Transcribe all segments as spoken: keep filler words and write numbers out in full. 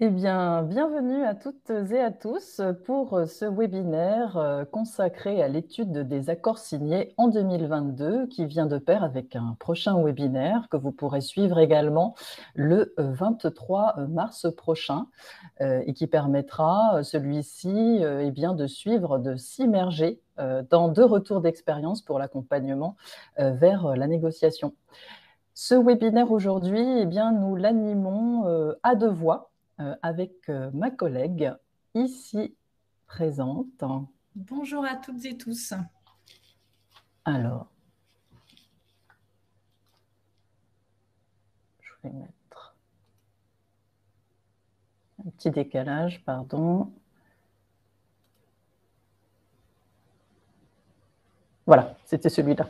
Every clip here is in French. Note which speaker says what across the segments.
Speaker 1: Eh bien, bienvenue à toutes et à tous pour ce webinaire consacré à l'étude des accords signés en deux mille vingt-deux qui vient de pair avec un prochain webinaire que vous pourrez suivre également le vingt-trois mars prochain et qui permettra celui-ci eh bien, de suivre, de s'immerger dans deux retours d'expérience pour l'accompagnement vers la négociation. Ce webinaire aujourd'hui, eh bien, nous l'animons à deux voix avec ma collègue ici présente.
Speaker 2: Bonjour à toutes et tous.
Speaker 1: Alors, je vais mettre un petit décalage, pardon. Voilà, c'était celui-là.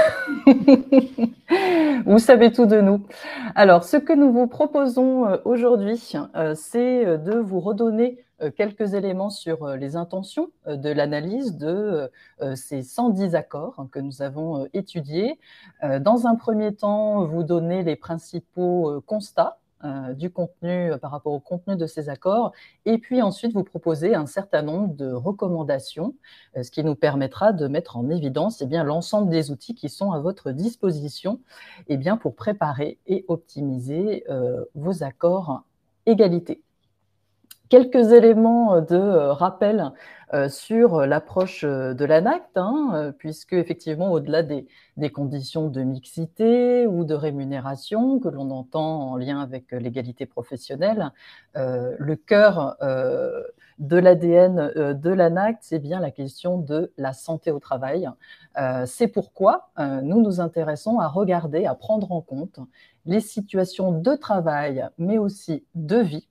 Speaker 1: Vous savez tout de nous. Alors, ce que nous vous proposons aujourd'hui, c'est de vous redonner quelques éléments sur les intentions de l'analyse de ces cent dix accords que nous avons étudiés. Dans un premier temps, vous donner les principaux constats du contenu par rapport au contenu de ces accords, et puis ensuite vous proposer un certain nombre de recommandations, ce qui nous permettra de mettre en évidence eh bien, l'ensemble des outils qui sont à votre disposition eh bien, pour préparer et optimiser euh, vos accords égalité. Quelques éléments de rappel euh, sur l'approche de l'ANACT, hein, puisque effectivement, au-delà des, des conditions de mixité ou de rémunération que l'on entend en lien avec l'égalité professionnelle, euh, le cœur euh, de l'A D N euh, de l'ANACT, c'est bien la question de la santé au travail. Euh, c'est pourquoi euh, nous nous intéressons à regarder, à prendre en compte les situations de travail, mais aussi de vie,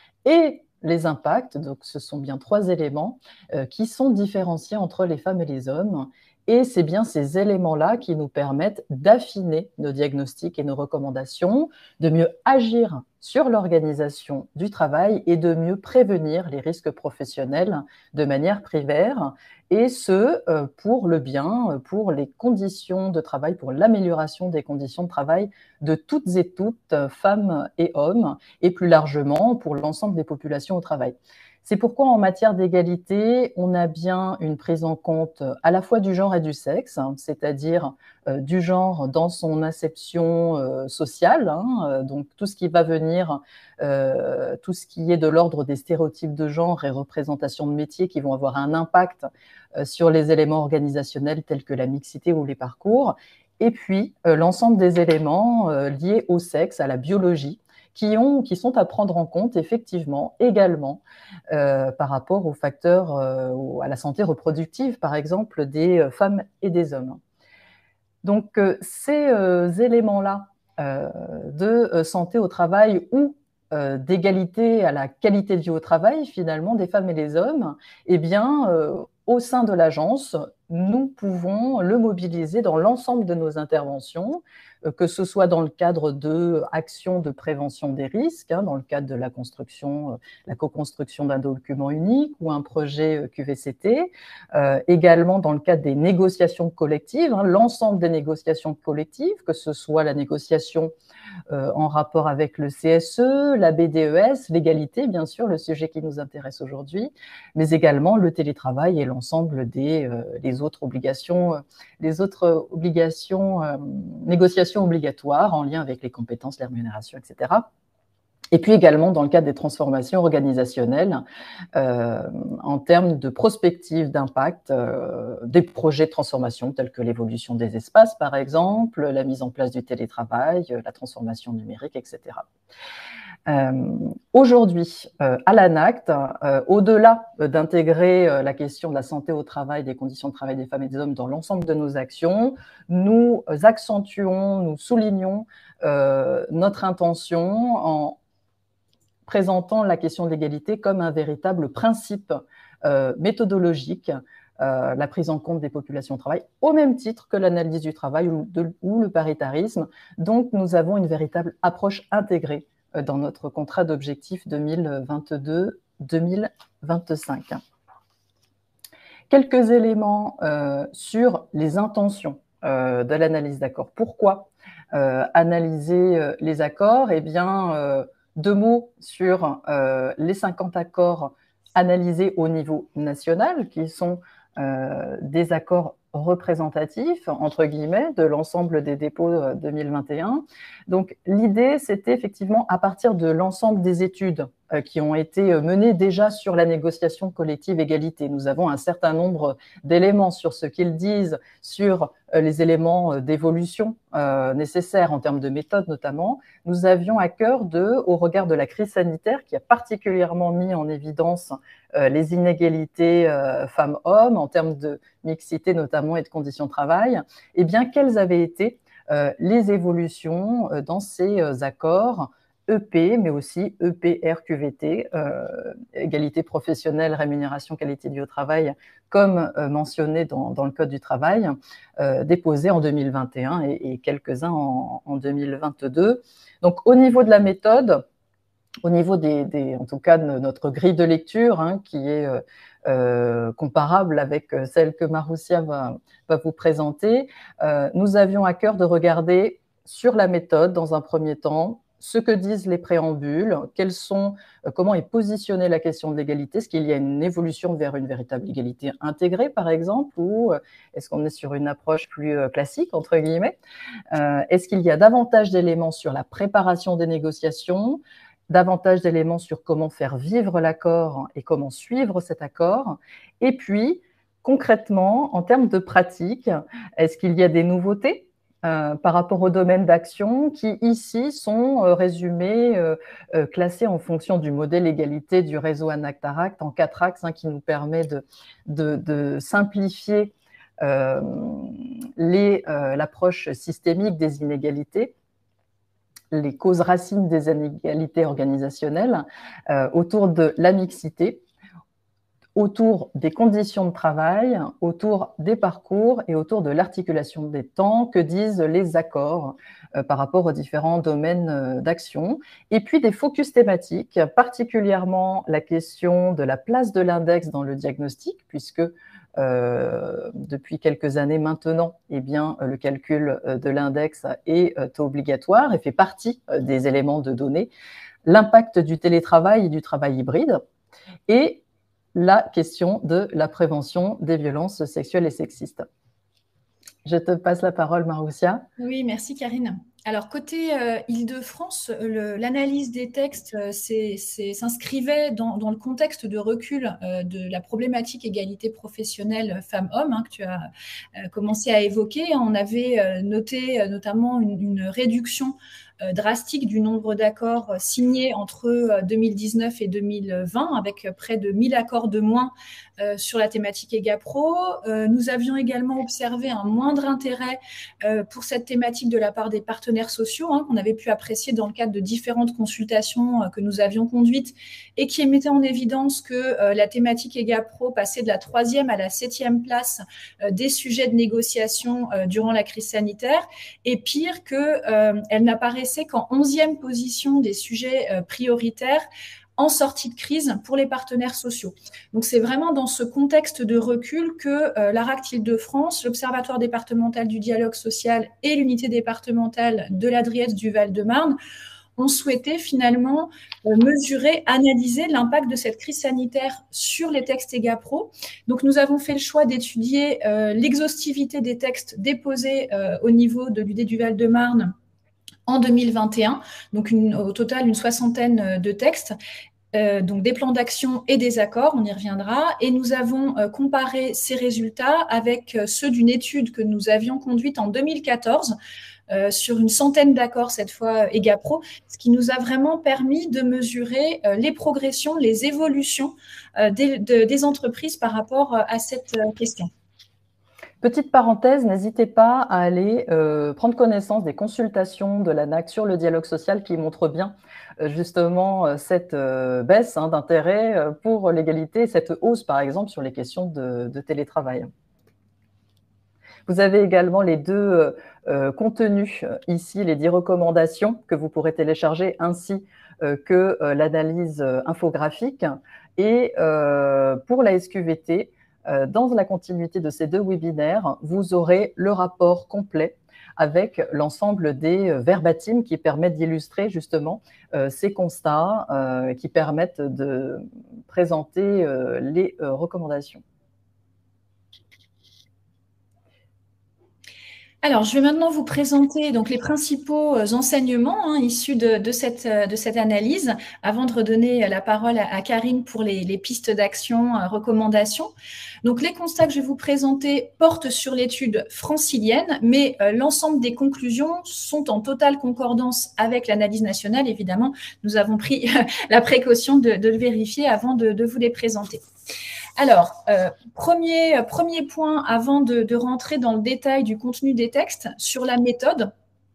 Speaker 1: et les impacts, donc ce sont bien trois éléments euh, qui sont différenciés entre les femmes et les hommes. Et c'est bien ces éléments-là qui nous permettent d'affiner nos diagnostics et nos recommandations, de mieux agir sur l'organisation du travail et de mieux prévenir les risques professionnels de manière primaire, et ce, pour le bien, pour les conditions de travail, pour l'amélioration des conditions de travail de toutes et toutes, femmes et hommes, et plus largement pour l'ensemble des populations au travail. C'est pourquoi en matière d'égalité, on a bien une prise en compte à la fois du genre et du sexe, hein, c'est-à-dire euh, du genre dans son acception euh, sociale, hein, euh, donc tout ce qui va venir, euh, tout ce qui est de l'ordre des stéréotypes de genre et représentations de métiers qui vont avoir un impact euh, sur les éléments organisationnels tels que la mixité ou les parcours, et puis euh, l'ensemble des éléments euh, liés au sexe, à la biologie, qui, ont, qui sont à prendre en compte effectivement également euh, par rapport aux facteurs, euh, à la santé reproductive, par exemple, des femmes et des hommes. Donc, euh, ces euh, éléments-là euh, de santé au travail ou euh, d'égalité à la qualité de vie au travail, finalement, des femmes et des hommes, eh bien, euh, au sein de l'agence, nous pouvons le mobiliser dans l'ensemble de nos interventions, euh, que ce soit dans le cadre d'actions de prévention des risques, hein, dans le cadre de la construction, euh, la co-construction d'un document unique ou un projet Q V C T, euh, également dans le cadre des négociations collectives, hein, l'ensemble des négociations collectives, que ce soit la négociation euh, en rapport avec le C S E, la B D E S, l'égalité, bien sûr, le sujet qui nous intéresse aujourd'hui, mais également le télétravail et l'ensemble des euh, les autres obligations, les autres obligations, euh, négociations obligatoires en lien avec les compétences, les rémunérations, et cetera. Et puis également dans le cadre des transformations organisationnelles, euh, en termes de prospective d'impact, euh, des projets de transformation tels que l'évolution des espaces, par exemple, la mise en place du télétravail, la transformation numérique, et cetera. Euh, Aujourd'hui, euh, à l'ANACT, euh, au-delà d'intégrer euh, la question de la santé au travail, des conditions de travail des femmes et des hommes dans l'ensemble de nos actions, nous accentuons, nous soulignons euh, notre intention en présentant la question de l'égalité comme un véritable principe euh, méthodologique, euh, la prise en compte des populations au travail, au même titre que l'analyse du travail ou, de, ou le paritarisme. Donc, nous avons une véritable approche intégrée euh, dans notre contrat d'objectifs deux mille vingt-deux deux mille vingt-cinq. Quelques éléments euh, sur les intentions euh, de l'analyse d'accords. Pourquoi euh, analyser euh, les accords? Eh bien, euh, deux mots sur euh, les cinquante accords analysés au niveau national, qui sont euh, des accords représentatifs, entre guillemets, de l'ensemble des dépôts deux mille vingt et un. Donc l'idée, c'était effectivement, à partir de l'ensemble des études euh, qui ont été menées déjà sur la négociation collective égalité, nous avons un certain nombre d'éléments sur ce qu'ils disent, sur euh, les éléments d'évolution euh, nécessaires en termes de méthode notamment. Nous avions à cœur de, au regard de la crise sanitaire qui a particulièrement mis en évidence euh, les inégalités euh, femmes-hommes en termes de mixité notamment et de conditions de travail, eh bien, quelles avaient été euh, les évolutions euh, dans ces euh, accords E P, mais aussi E P R Q V T, euh, égalité professionnelle, rémunération, qualité du travail, comme euh, mentionné dans, dans le Code du travail, euh, déposés en deux mille vingt et un et, et quelques-uns en, en deux mille vingt-deux. Donc, au niveau de la méthode, au niveau des, des, en tout cas de notre grille de lecture, hein, qui est euh, euh, comparable avec celle que Maroussia va, va vous présenter, euh, nous avions à cœur de regarder sur la méthode, dans un premier temps, ce que disent les préambules, quels sont, euh, comment est positionnée la question de l'égalité, est-ce qu'il y a une évolution vers une véritable égalité intégrée, par exemple, ou euh, est-ce qu'on est sur une approche plus euh, classique, entre guillemets, euh, est-ce qu'il y a davantage d'éléments sur la préparation des négociations, davantage d'éléments sur comment faire vivre l'accord et comment suivre cet accord. Et puis, concrètement, en termes de pratique, est-ce qu'il y a des nouveautés euh, par rapport aux domaines d'action qui, ici, sont euh, résumés, euh, euh, classés en fonction du modèle égalité du réseau ANACT-ARACT en quatre axes, hein, qui nous permet de, de, de simplifier euh, euh, l'approche systémique des inégalités, les causes racines des inégalités organisationnelles, euh, autour de la mixité, autour des conditions de travail, autour des parcours et autour de l'articulation des temps, que disent les accords euh, par rapport aux différents domaines euh, d'action, et puis des focus thématiques, particulièrement la question de la place de l'index dans le diagnostic, puisque Euh, depuis quelques années maintenant, eh bien, le calcul de l'index est euh, obligatoire et fait partie euh, des éléments de données. L'impact du télétravail et du travail hybride et la question de la prévention des violences sexuelles et sexistes. Je te passe la parole, Maroussia.
Speaker 2: Oui, merci Karine. Alors, côté euh, Île-de-France, l'analyse des textes euh, s'inscrivait dans, dans le contexte de recul euh, de la problématique égalité professionnelle femmes-hommes, hein, que tu as euh, commencé à évoquer. On avait euh, noté euh, notamment une, une réduction euh, drastique du nombre d'accords signés entre euh, deux mille dix-neuf et deux mille vingt, avec près de mille accords de moins euh, sur la thématique EGAPRO. Euh, nous avions également observé un moindre intérêt euh, pour cette thématique de la part des partenaires sociaux, hein, qu'on avait pu apprécier dans le cadre de différentes consultations euh, que nous avions conduites et qui mettaient en évidence que euh, la thématique EGAPRO passait de la troisième à la septième place euh, des sujets de négociation euh, durant la crise sanitaire, et pire qu'elle euh, n'apparaissait qu'en onzième position des sujets euh, prioritaires en sortie de crise pour les partenaires sociaux. Donc, c'est vraiment dans ce contexte de recul que euh, l'ARACT Île-de-France, l'Observatoire départemental du dialogue social et l'unité départementale de la Driette du Val-de-Marne ont souhaité finalement euh, mesurer, analyser l'impact de cette crise sanitaire sur les textes EGAPRO. Donc, nous avons fait le choix d'étudier euh, l'exhaustivité des textes déposés euh, au niveau de l'U D du Val-de-Marne en deux mille vingt et un, donc une, au total une soixantaine de textes, euh, donc des plans d'action et des accords, on y reviendra, et nous avons euh, comparé ces résultats avec euh, ceux d'une étude que nous avions conduite en deux mille quatorze, euh, sur une centaine d'accords, cette fois EGAPRO, ce qui nous a vraiment permis de mesurer euh, les progressions, les évolutions euh, des, de, des entreprises par rapport à cette euh, question.
Speaker 1: Petite parenthèse, n'hésitez pas à aller euh, prendre connaissance des consultations de l'ANACT sur le dialogue social qui montrent bien euh, justement euh, cette euh, baisse hein, d'intérêt euh, pour l'égalité, cette hausse par exemple sur les questions de, de télétravail. Vous avez également les deux euh, contenus euh, ici, les dix recommandations que vous pourrez télécharger ainsi euh, que euh, l'analyse euh, infographique. Et euh, pour la S Q V T, dans la continuité de ces deux webinaires, vous aurez le rapport complet avec l'ensemble des verbatims qui permettent d'illustrer justement euh, ces constats, euh, qui permettent de présenter euh, les euh, recommandations.
Speaker 2: Alors, je vais maintenant vous présenter donc, les principaux enseignements hein, issus de, de, cette, de cette analyse, avant de redonner la parole à, à Karine pour les, les pistes d'action, euh, recommandations. Donc, les constats que je vais vous présenter portent sur l'étude francilienne, mais euh, l'ensemble des conclusions sont en totale concordance avec l'analyse nationale. Évidemment, nous avons pris la précaution de, de le vérifier avant de, de vous les présenter. Alors, euh, premier, premier point avant de, de rentrer dans le détail du contenu des textes, sur la méthode,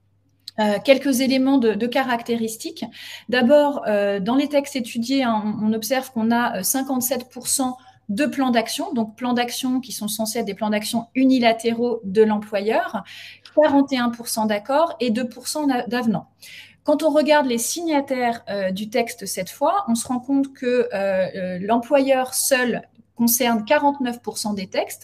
Speaker 2: euh, quelques éléments de, de caractéristiques. D'abord, euh, dans les textes étudiés, hein, on, on observe qu'on a cinquante-sept pour cent de plans d'action, donc plans d'action qui sont censés être des plans d'action unilatéraux de l'employeur, quarante et un pour cent d'accords et deux pour cent d'avenants. Quand on regarde les signataires euh, du texte cette fois, on se rend compte que euh, l'employeur seul concerne quarante-neuf pour cent des textes,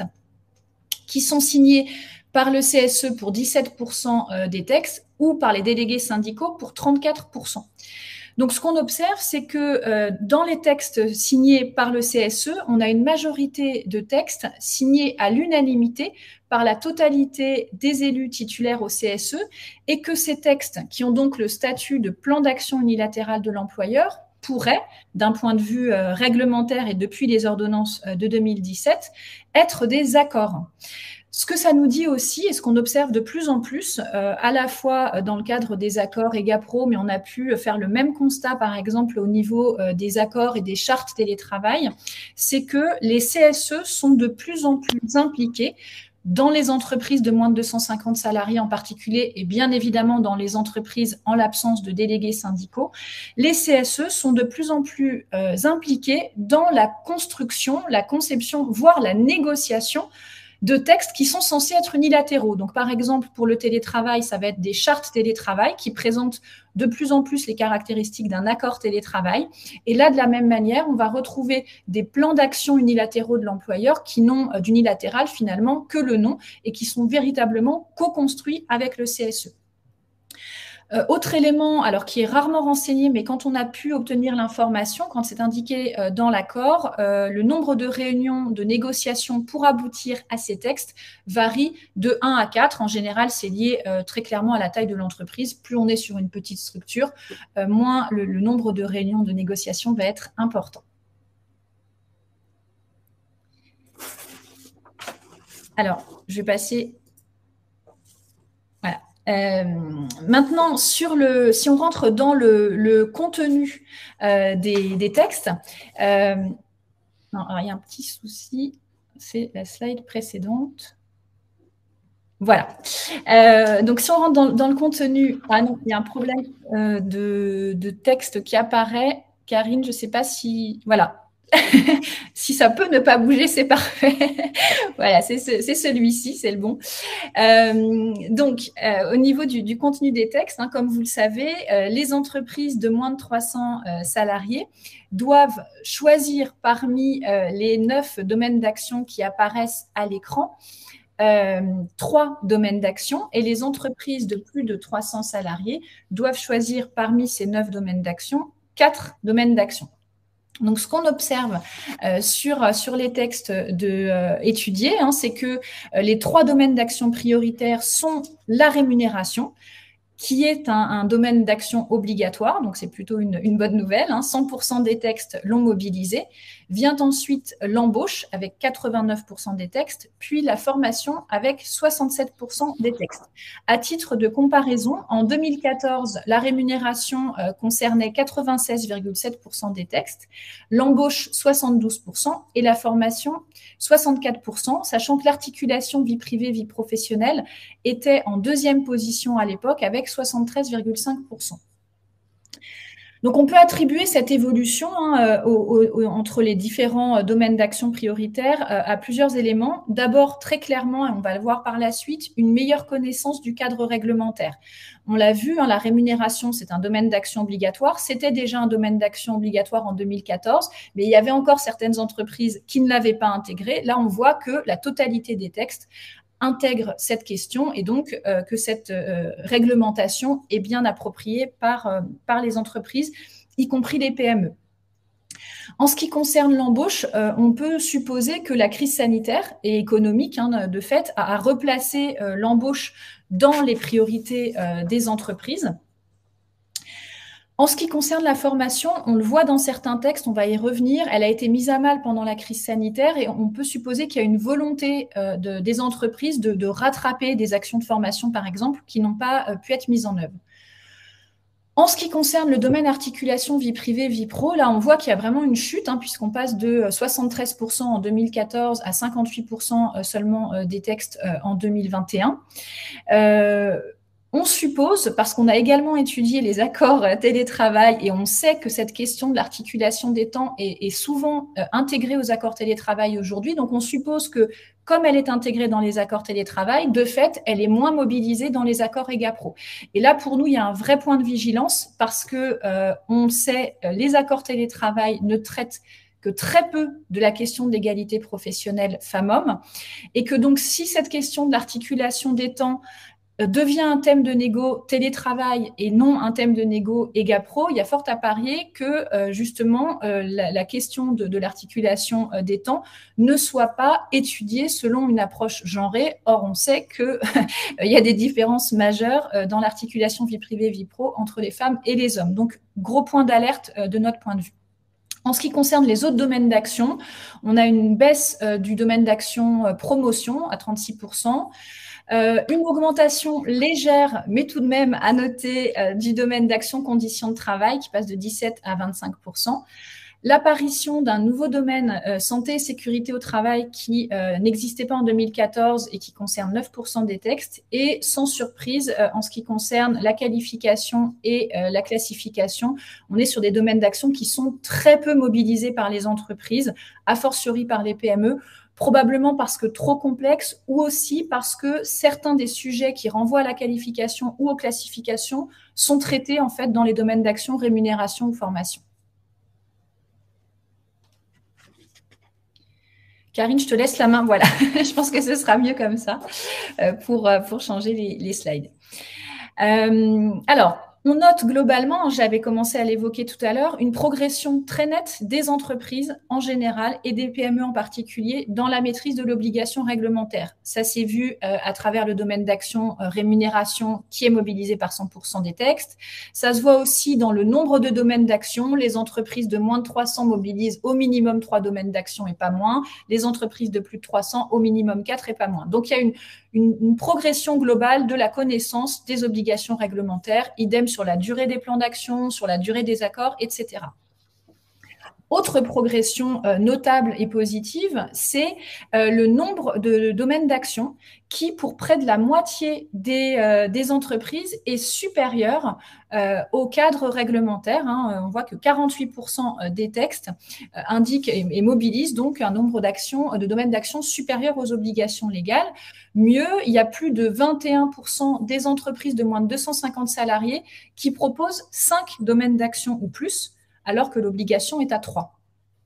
Speaker 2: qui sont signés par le C S E pour dix-sept pour cent des textes ou par les délégués syndicaux pour trente-quatre pour cent. Donc, ce qu'on observe, c'est que euh, dans les textes signés par le C S E, on a une majorité de textes signés à l'unanimité par la totalité des élus titulaires au C S E et que ces textes, qui ont donc le statut de plan d'action unilatéral de l'employeur, pourraient, d'un point de vue euh, réglementaire et depuis les ordonnances euh, de deux mille dix-sept, être des accords. Ce que ça nous dit aussi, et ce qu'on observe de plus en plus, euh, à la fois dans le cadre des accords EGAPRO, mais on a pu faire le même constat, par exemple, au niveau euh, des accords et des chartes télétravail, c'est que les C S E sont de plus en plus impliqués dans les entreprises de moins de deux cent cinquante salariés en particulier, et bien évidemment dans les entreprises en l'absence de délégués syndicaux, les C S E sont de plus en plus euh, impliqués dans la construction, la conception, voire la négociation de textes qui sont censés être unilatéraux. Donc, par exemple, pour le télétravail, ça va être des chartes télétravail qui présentent de plus en plus les caractéristiques d'un accord télétravail. Et là, de la même manière, on va retrouver des plans d'action unilatéraux de l'employeur qui n'ont d'unilatéral finalement que le nom et qui sont véritablement co-construits avec le C S E. Euh, autre élément, alors qui est rarement renseigné, mais quand on a pu obtenir l'information, quand c'est indiqué euh, dans l'accord, euh, le nombre de réunions de négociation pour aboutir à ces textes varie de un à quatre. En général, c'est lié euh, très clairement à la taille de l'entreprise. Plus on est sur une petite structure, euh, moins le, le nombre de réunions de négociation va être important. Alors, je vais passer... Voilà. Euh, maintenant, sur le, si on rentre dans le, le contenu euh, des, des textes, euh, non, alors, il y a un petit souci, c'est la slide précédente. Voilà. Euh, donc, si on rentre dans, dans le contenu, ah non, il y a un problème euh, de, de texte qui apparaît. Karine, je ne sais pas si... Voilà. Si ça peut ne pas bouger, c'est parfait. Voilà, c'est ce, celui-ci, c'est le bon. Euh, donc, euh, au niveau du, du contenu des textes, hein, comme vous le savez, euh, les entreprises de moins de trois cents euh, salariés doivent choisir parmi euh, les neuf domaines d'action qui apparaissent à l'écran euh, trois domaines d'action, et les entreprises de plus de trois cents salariés doivent choisir parmi ces neuf domaines d'action quatre domaines d'action. Donc, ce qu'on observe euh, sur, sur les textes de, euh, étudiés, hein, c'est que euh, les trois domaines d'action prioritaires sont la rémunération, qui est un, un domaine d'action obligatoire, donc c'est plutôt une, une bonne nouvelle, hein, cent pour cent des textes l'ont mobilisé. Vient ensuite l'embauche avec quatre-vingt-neuf pour cent des textes, puis la formation avec soixante-sept pour cent des textes. À titre de comparaison, en deux mille quatorze, la rémunération euh, concernait quatre-vingt-seize virgule sept pour cent des textes, l'embauche soixante-douze pour cent et la formation soixante-quatre pour cent, sachant que l'articulation vie privée-vie professionnelle était en deuxième position à l'époque avec soixante-treize virgule cinq pour cent. Donc, on peut attribuer cette évolution hein, au, au, entre les différents domaines d'action prioritaires euh, à plusieurs éléments. D'abord, très clairement, et on va le voir par la suite, une meilleure connaissance du cadre réglementaire. On l'a vu, hein, la rémunération, c'est un domaine d'action obligatoire. C'était déjà un domaine d'action obligatoire en deux mille quatorze, mais il y avait encore certaines entreprises qui ne l'avaient pas intégré. Là, on voit que la totalité des textes intègre cette question et donc euh, que cette euh, réglementation est bien appropriée par, euh, par les entreprises, y compris les P M E. En ce qui concerne l'embauche, euh, on peut supposer que la crise sanitaire et économique, hein, de fait, a, a replacé euh, l'embauche dans les priorités euh, des entreprises. En ce qui concerne la formation, on le voit dans certains textes, on va y revenir, elle a été mise à mal pendant la crise sanitaire et on peut supposer qu'il y a une volonté euh, de, des entreprises de, de rattraper des actions de formation, par exemple, qui n'ont pas euh, pu être mises en œuvre. En ce qui concerne le domaine articulation vie privée, vie pro, là, on voit qu'il y a vraiment une chute, hein, puisqu'on passe de soixante-treize pour cent en deux mille quatorze à cinquante-huit pour cent seulement euh, des textes euh, en deux mille vingt et un. Euh, On suppose, parce qu'on a également étudié les accords télétravail et on sait que cette question de l'articulation des temps est, est souvent euh, intégrée aux accords télétravail aujourd'hui, donc on suppose que comme elle est intégrée dans les accords télétravail, de fait, elle est moins mobilisée dans les accords EGAPRO. Et là, pour nous, il y a un vrai point de vigilance parce que euh, on sait euh, les accords télétravail ne traitent que très peu de la question de l'égalité professionnelle femmes-hommes et que donc si cette question de l'articulation des temps devient un thème de négo télétravail et non un thème de négo EGAPRO, il y a fort à parier que euh, justement euh, la, la question de, de l'articulation euh, des temps ne soit pas étudiée selon une approche genrée. Or, on sait qu'il y a des différences majeures euh, dans l'articulation vie privée, vie pro entre les femmes et les hommes. Donc, gros point d'alerte euh, de notre point de vue. En ce qui concerne les autres domaines d'action, on a une baisse euh, du domaine d'action euh, promotion à trente-six pour cent. Euh, une augmentation légère, mais tout de même à noter, euh, du domaine d'action conditions de travail qui passe de dix-sept à vingt-cinq pour cent. L'apparition d'un nouveau domaine euh, santé et sécurité au travail qui euh, n'existait pas en deux mille quatorze et qui concerne neuf pour cent des textes. Et sans surprise, euh, en ce qui concerne la qualification et euh, la classification, on est sur des domaines d'action qui sont très peu mobilisés par les entreprises, a fortiori par les P M E, probablement parce que trop complexe ou aussi parce que certains des sujets qui renvoient à la qualification ou aux classifications sont traités en fait dans les domaines d'action, rémunération ou formation. Karine, je te laisse la main. Voilà, je pense que ce sera mieux comme ça euh, pour, pour changer les, les slides. Euh, alors, on note globalement, j'avais commencé à l'évoquer tout à l'heure, une progression très nette des entreprises en général et des P M E en particulier dans la maîtrise de l'obligation réglementaire. Ça s'est vu euh, à travers le domaine d'action euh, rémunération qui est mobilisé par cent pour cent des textes. Ça se voit aussi dans le nombre de domaines d'action. Les entreprises de moins de trois cents mobilisent au minimum trois domaines d'action et pas moins. Les entreprises de plus de trois cents au minimum quatre et pas moins. Donc, il y a une, une, une progression globale de la connaissance des obligations réglementaires, idem sur la durée des plans d'action, sur la durée des accords, et cetera. Autre progression euh, notable et positive, c'est euh, le nombre de domaines d'action qui, pour près de la moitié des, euh, des entreprises, est supérieur euh, au cadre réglementaire. Hein. On voit que quarante-huit pour cent des textes euh, indiquent et, et mobilisent donc un nombre d'actions, de domaines d'action supérieur aux obligations légales. Mieux, il y a plus de vingt et un pour cent des entreprises de moins de deux cent cinquante salariés qui proposent cinq domaines d'action ou plus, alors que l'obligation est à trois.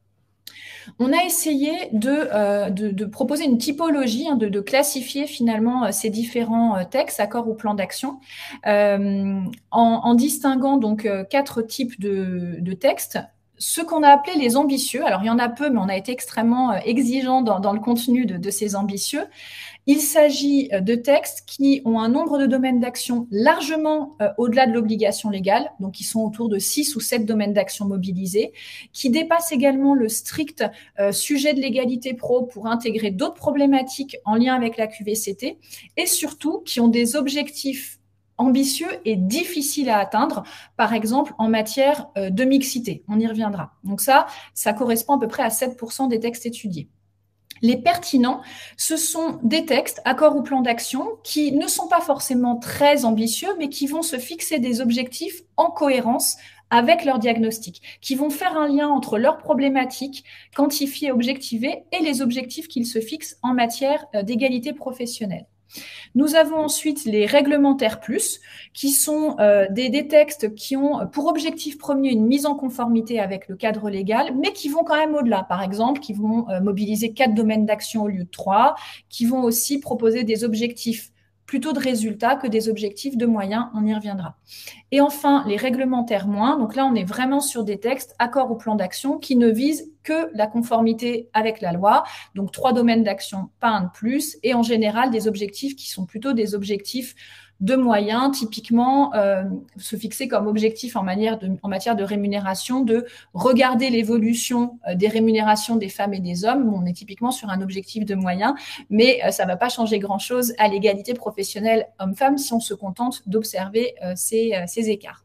Speaker 2: On a essayé de, euh, de, de proposer une typologie, hein, de, de classifier finalement euh, ces différents euh, textes, accords ou plans d'action, euh, en, en distinguant donc euh, quatre types de, de textes. Ce qu'on a appelé les ambitieux, alors il y en a peu, mais on a été extrêmement euh, exigeant dans, dans le contenu de, de ces ambitieux. Il s'agit de textes qui ont un nombre de domaines d'action largement euh, au-delà de l'obligation légale, donc qui sont autour de six ou sept domaines d'action mobilisés, qui dépassent également le strict euh, sujet de l'égalité pro pour intégrer d'autres problématiques en lien avec la Q V C T, et surtout qui ont des objectifs ambitieux et difficiles à atteindre, par exemple en matière euh, de mixité. On y reviendra. Donc ça, ça correspond à peu près à sept pour cent des textes étudiés. Les pertinents, ce sont des textes, accords ou plans d'action, qui ne sont pas forcément très ambitieux, mais qui vont se fixer des objectifs en cohérence avec leur diagnostic, qui vont faire un lien entre leurs problématiques quantifiées, objectivées, et les objectifs qu'ils se fixent en matière d'égalité professionnelle. Nous avons ensuite les réglementaires plus, qui sont euh, des, des textes qui ont pour objectif premier une mise en conformité avec le cadre légal, mais qui vont quand même au-delà. Par exemple, qui vont euh, mobiliser quatre domaines d'action au lieu de trois, qui vont aussi proposer des objectifs plutôt de résultats que des objectifs de moyens, on y reviendra. Et enfin, les réglementaires moins, donc là on est vraiment sur des textes, accords ou plans d'action, qui ne visent que la conformité avec la loi, donc trois domaines d'action, pas un de plus, et en général des objectifs qui sont plutôt des objectifs de moyens, typiquement euh, se fixer comme objectif en, manière de, en matière de rémunération, de regarder l'évolution euh, des rémunérations des femmes et des hommes. Bon, on est typiquement sur un objectif de moyens, mais euh, ça ne va pas changer grand-chose à l'égalité professionnelle homme-femme si on se contente d'observer euh, ces, euh, ces écarts.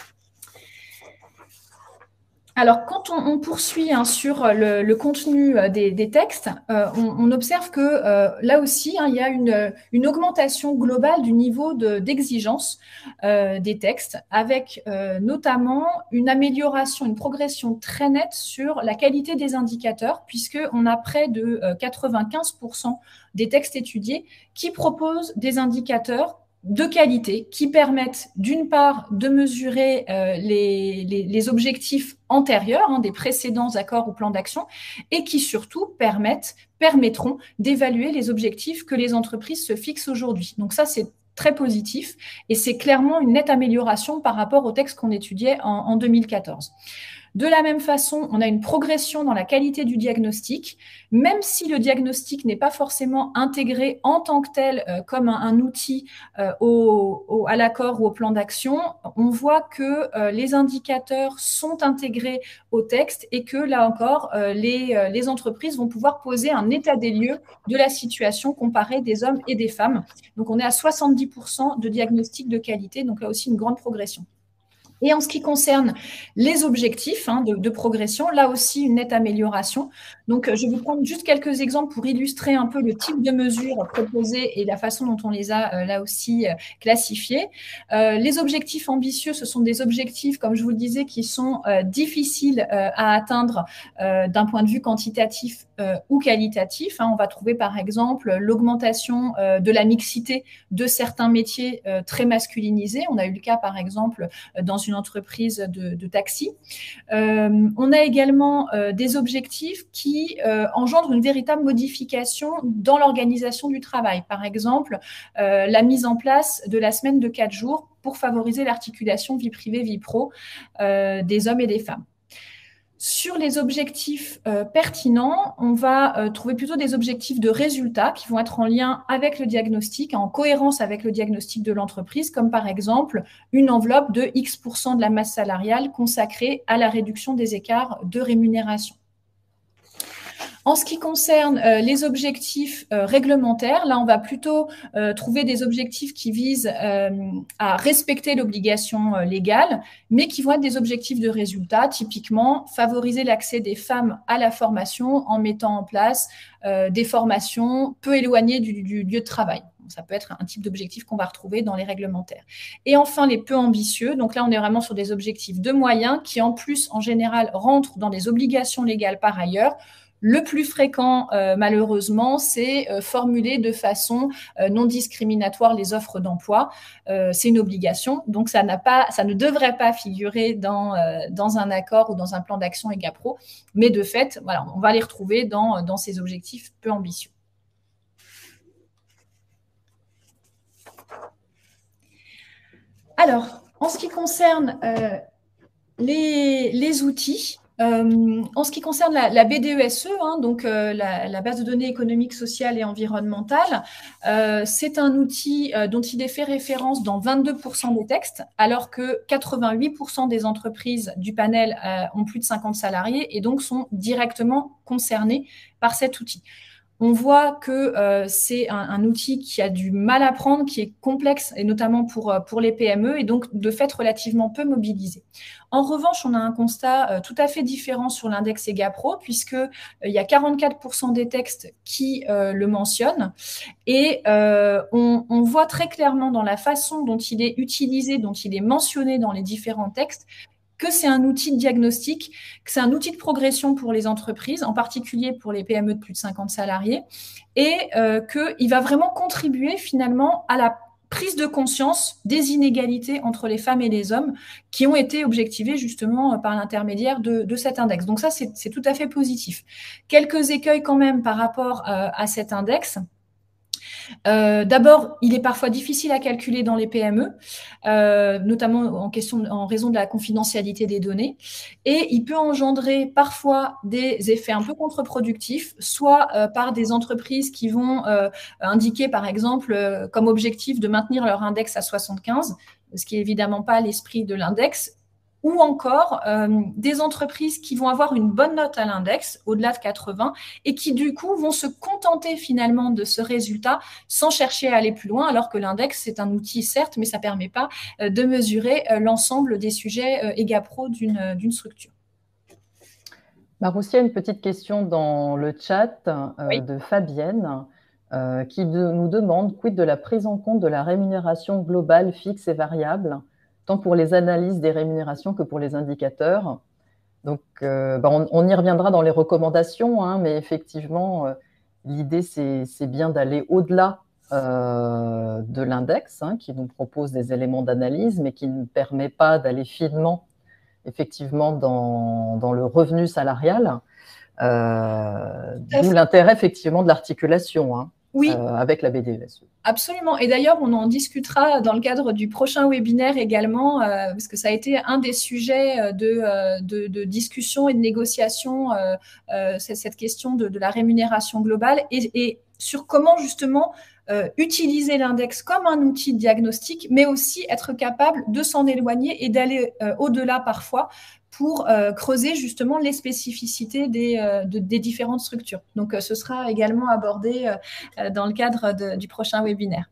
Speaker 2: Alors, quand on, on poursuit hein, sur le, le contenu euh, des, des textes, euh, on, on observe que euh, là aussi, hein, il y a une, une augmentation globale du niveau de, d'exigence euh, des textes, avec euh, notamment une amélioration, une progression très nette sur la qualité des indicateurs, puisqu'on a près de euh, quatre-vingt-quinze pour cent des textes étudiés qui proposent des indicateurs de qualité qui permettent d'une part de mesurer euh, les, les, les objectifs antérieurs hein, des précédents accords ou plans d'action et qui surtout permettent, permettront d'évaluer les objectifs que les entreprises se fixent aujourd'hui. Donc ça, c'est très positif et c'est clairement une nette amélioration par rapport au texte qu'on étudiait en, en deux mille quatorze. De la même façon, on a une progression dans la qualité du diagnostic, même si le diagnostic n'est pas forcément intégré en tant que tel euh, comme un, un outil euh, au, au, à l'accord ou au plan d'action. On voit que euh, les indicateurs sont intégrés au texte et que là encore, euh, les, euh, les entreprises vont pouvoir poser un état des lieux de la situation comparée des hommes et des femmes. Donc, on est à soixante-dix pour cent de diagnostic de qualité, donc là aussi une grande progression. Et en ce qui concerne les objectifs hein, de, de progression, là aussi une nette amélioration. Donc, je vais vous prendre juste quelques exemples pour illustrer un peu le type de mesures proposées et la façon dont on les a euh, là aussi euh, classifiées. Euh, les objectifs ambitieux, ce sont des objectifs, comme je vous le disais, qui sont euh, difficiles euh, à atteindre euh, d'un point de vue quantitatif euh, ou qualitatif. Hein. On va trouver par exemple l'augmentation euh, de la mixité de certains métiers euh, très masculinisés. On a eu le cas par exemple dans une entreprise de, de taxi. Euh, on a également euh, des objectifs qui euh, engendrent une véritable modification dans l'organisation du travail. Par exemple, euh, la mise en place de la semaine de quatre jours pour favoriser l'articulation vie privée-vie pro euh, des hommes et des femmes. Sur les objectifs euh, pertinents, on va euh, trouver plutôt des objectifs de résultats qui vont être en lien avec le diagnostic, en cohérence avec le diagnostic de l'entreprise, comme par exemple une enveloppe de X pour cent de la masse salariale consacrée à la réduction des écarts de rémunération. En ce qui concerne euh, les objectifs euh, réglementaires, là, on va plutôt euh, trouver des objectifs qui visent euh, à respecter l'obligation euh, légale, mais qui vont être des objectifs de résultat, typiquement favoriser l'accès des femmes à la formation en mettant en place euh, des formations peu éloignées du, du lieu de travail. Ça peut être un type d'objectif qu'on va retrouver dans les réglementaires. Et enfin, les peu ambitieux. Donc là, on est vraiment sur des objectifs de moyens qui, en plus, en général, rentrent dans des obligations légales par ailleurs. Le plus fréquent, euh, malheureusement, c'est euh, formuler de façon euh, non discriminatoire les offres d'emploi. Euh, c'est une obligation, donc ça n'a pas, ça ne devrait pas figurer dans euh, dans un accord ou dans un plan d'action EGAPRO, mais de fait, voilà, on va les retrouver dans dans ces objectifs peu ambitieux. Alors, en ce qui concerne euh, les les outils. Euh, en ce qui concerne la, la B D E S E, hein, donc euh, la, la base de données économique, sociale et environnementale, euh, c'est un outil euh, dont il est fait référence dans vingt-deux pour cent des textes, alors que quatre-vingt-huit pour cent des entreprises du panel euh, ont plus de cinquante salariés et donc sont directement concernées par cet outil. On voit que euh, c'est un, un outil qui a du mal à prendre, qui est complexe, et notamment pour, pour les P M E, et donc de fait relativement peu mobilisé. En revanche, on a un constat euh, tout à fait différent sur l'index EGAPRO, puisqu'il euh, y a quarante-quatre pour cent des textes qui euh, le mentionnent, et euh, on, on voit très clairement dans la façon dont il est utilisé, dont il est mentionné dans les différents textes, que c'est un outil de diagnostic, que c'est un outil de progression pour les entreprises, en particulier pour les P M E de plus de cinquante salariés, et euh, qu'il va vraiment contribuer finalement à la prise de conscience des inégalités entre les femmes et les hommes qui ont été objectivées justement par l'intermédiaire de, de cet index. Donc ça, c'est tout à fait positif. Quelques écueils quand même par rapport euh, à cet index. Euh, D'abord, il est parfois difficile à calculer dans les P M E, euh, notamment en, question, en raison de la confidentialité des données, et il peut engendrer parfois des effets un peu contre-productifs, soit euh, par des entreprises qui vont euh, indiquer, par exemple, euh, comme objectif de maintenir leur index à soixante-quinze, ce qui n'est évidemment pas l'esprit de l'index, ou encore euh, des entreprises qui vont avoir une bonne note à l'index, au-delà de quatre-vingts, et qui du coup vont se contenter finalement de ce résultat sans chercher à aller plus loin, alors que l'index, c'est un outil certes, mais ça ne permet pas euh, de mesurer euh, l'ensemble des sujets euh, EGAPRO d'une d'une structure.
Speaker 1: Maroussia, une petite question dans le chat euh,
Speaker 2: Oui.
Speaker 1: de Fabienne euh, qui de, nous demande quid de la prise en compte de la rémunération globale fixe et variable, tant pour les analyses des rémunérations que pour les indicateurs. Donc, euh, bah on, on y reviendra dans les recommandations, hein, mais effectivement, euh, l'idée, c'est bien d'aller au-delà euh, de l'index, hein, qui nous propose des éléments d'analyse, mais qui ne permet pas d'aller finement, effectivement, dans, dans le revenu salarial. Euh, D'où l'intérêt, effectivement, de l'articulation. Hein.
Speaker 2: Oui.
Speaker 1: Euh, avec la B D E S E.
Speaker 2: Absolument. Et d'ailleurs, on en discutera dans le cadre du prochain webinaire également, euh, parce que ça a été un des sujets de, de, de discussion et de négociation, euh, euh, cette question de, de la rémunération globale et, et sur comment justement euh, utiliser l'index comme un outil de diagnostic, mais aussi être capable de s'en éloigner et d'aller euh, au-delà parfois pour euh, creuser justement les spécificités des, euh, de, des différentes structures. Donc, euh, ce sera également abordé euh, dans le cadre de, du prochain webinaire.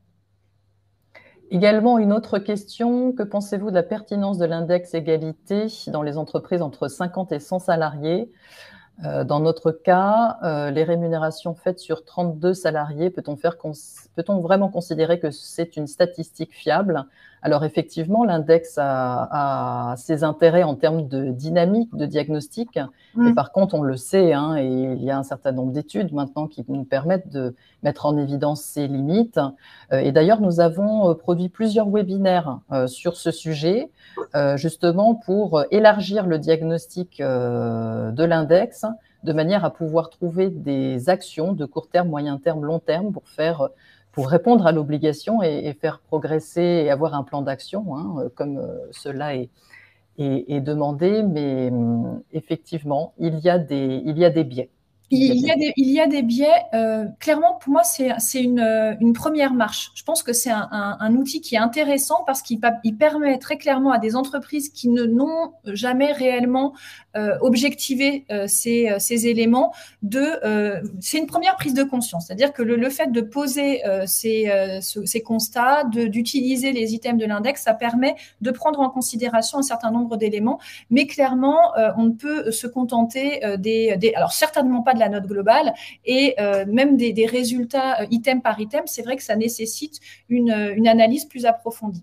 Speaker 1: Également, une autre question, que pensez-vous de la pertinence de l'index égalité dans les entreprises entre cinquante et cent salariés? Euh, dans notre cas, euh, les rémunérations faites sur trente-deux salariés, peut-on faire, peut-on vraiment considérer que c'est une statistique fiable? Alors effectivement, l'index a, a ses intérêts en termes de dynamique, de diagnostic, mmh. Et par contre, on le sait, hein, et il y a un certain nombre d'études maintenant qui nous permettent de mettre en évidence ces limites. Euh, et d'ailleurs, nous avons produit plusieurs webinaires euh, sur ce sujet, euh, justement pour élargir le diagnostic euh, de l'index, de manière à pouvoir trouver des actions de court terme, moyen terme, long terme pour faire, pour répondre à l'obligation et, et faire progresser et avoir un plan d'action, hein, comme cela est, est, est demandé. Mais effectivement, il y a des, il y a des biais.
Speaker 2: Il y, a des, il y a des biais. Euh, clairement, pour moi, c'est une, une première marche. Je pense que c'est un, un, un outil qui est intéressant parce qu'il il permet très clairement à des entreprises qui ne n'ont jamais réellement euh, objectivé euh, ces, ces éléments de. Euh, c'est une première prise de conscience, c'est-à-dire que le, le fait de poser euh, ces, euh, ces constats, d'utiliser les items de l'index, ça permet de prendre en considération un certain nombre d'éléments. Mais clairement, euh, on ne peut se contenter euh, des, des. Alors certainement pas de la note globale et euh, même des, des résultats euh, item par item, c'est vrai que ça nécessite une, une analyse plus approfondie.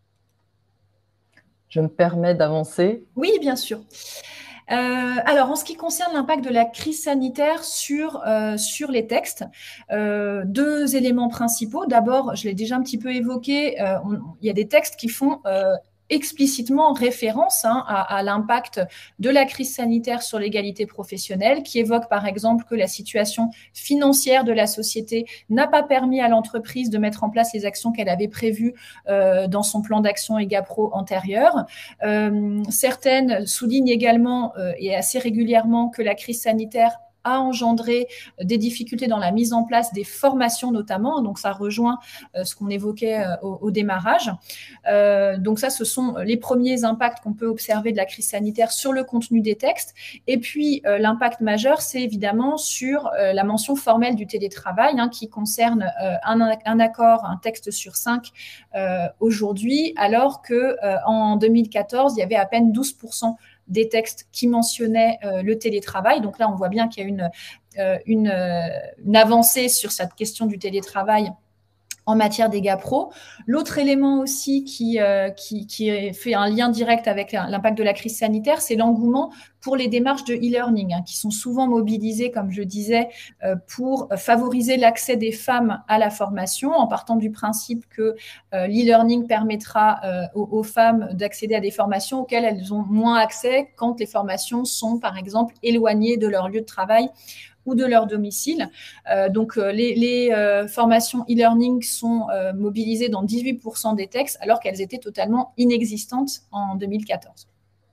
Speaker 1: Je me permets d'avancer.
Speaker 2: Oui, bien sûr. Euh, alors, en ce qui concerne l'impact de la crise sanitaire sur, euh, sur les textes, euh, deux éléments principaux. D'abord, je l'ai déjà un petit peu évoqué, euh, on, il y a des textes qui font euh, explicitement référence hein, à, à l'impact de la crise sanitaire sur l'égalité professionnelle, qui évoque par exemple que la situation financière de la société n'a pas permis à l'entreprise de mettre en place les actions qu'elle avait prévues euh, dans son plan d'action EGAPRO antérieur. Euh, certaines soulignent également euh, et assez régulièrement que la crise sanitaire a engendré des difficultés dans la mise en place des formations notamment, donc ça rejoint euh, ce qu'on évoquait euh, au, au démarrage. Euh, donc ça, ce sont les premiers impacts qu'on peut observer de la crise sanitaire sur le contenu des textes. Et puis euh, l'impact majeur, c'est évidemment sur euh, la mention formelle du télétravail, hein, qui concerne euh, un, un accord, un texte sur cinq euh, aujourd'hui, alors que euh, en deux mille quatorze, il y avait à peine douze pour cent des textes qui mentionnaient euh, le télétravail. Donc là, on voit bien qu'il y a une, euh, une, euh, une avancée sur cette question du télétravail en matière dégâts pro. L'autre élément aussi qui, euh, qui, qui fait un lien direct avec l'impact de la crise sanitaire, c'est l'engouement pour les démarches de e-learning, hein, qui sont souvent mobilisées, comme je disais, euh, pour favoriser l'accès des femmes à la formation, en partant du principe que euh, l'e-learning permettra euh, aux, aux femmes d'accéder à des formations auxquelles elles ont moins accès quand les formations sont, par exemple, éloignées de leur lieu de travail ou de leur domicile. Euh, donc, euh, les, les euh, formations e-learning sont euh, mobilisées dans dix-huit pour cent des textes, alors qu'elles étaient totalement inexistantes en deux mille quatorze.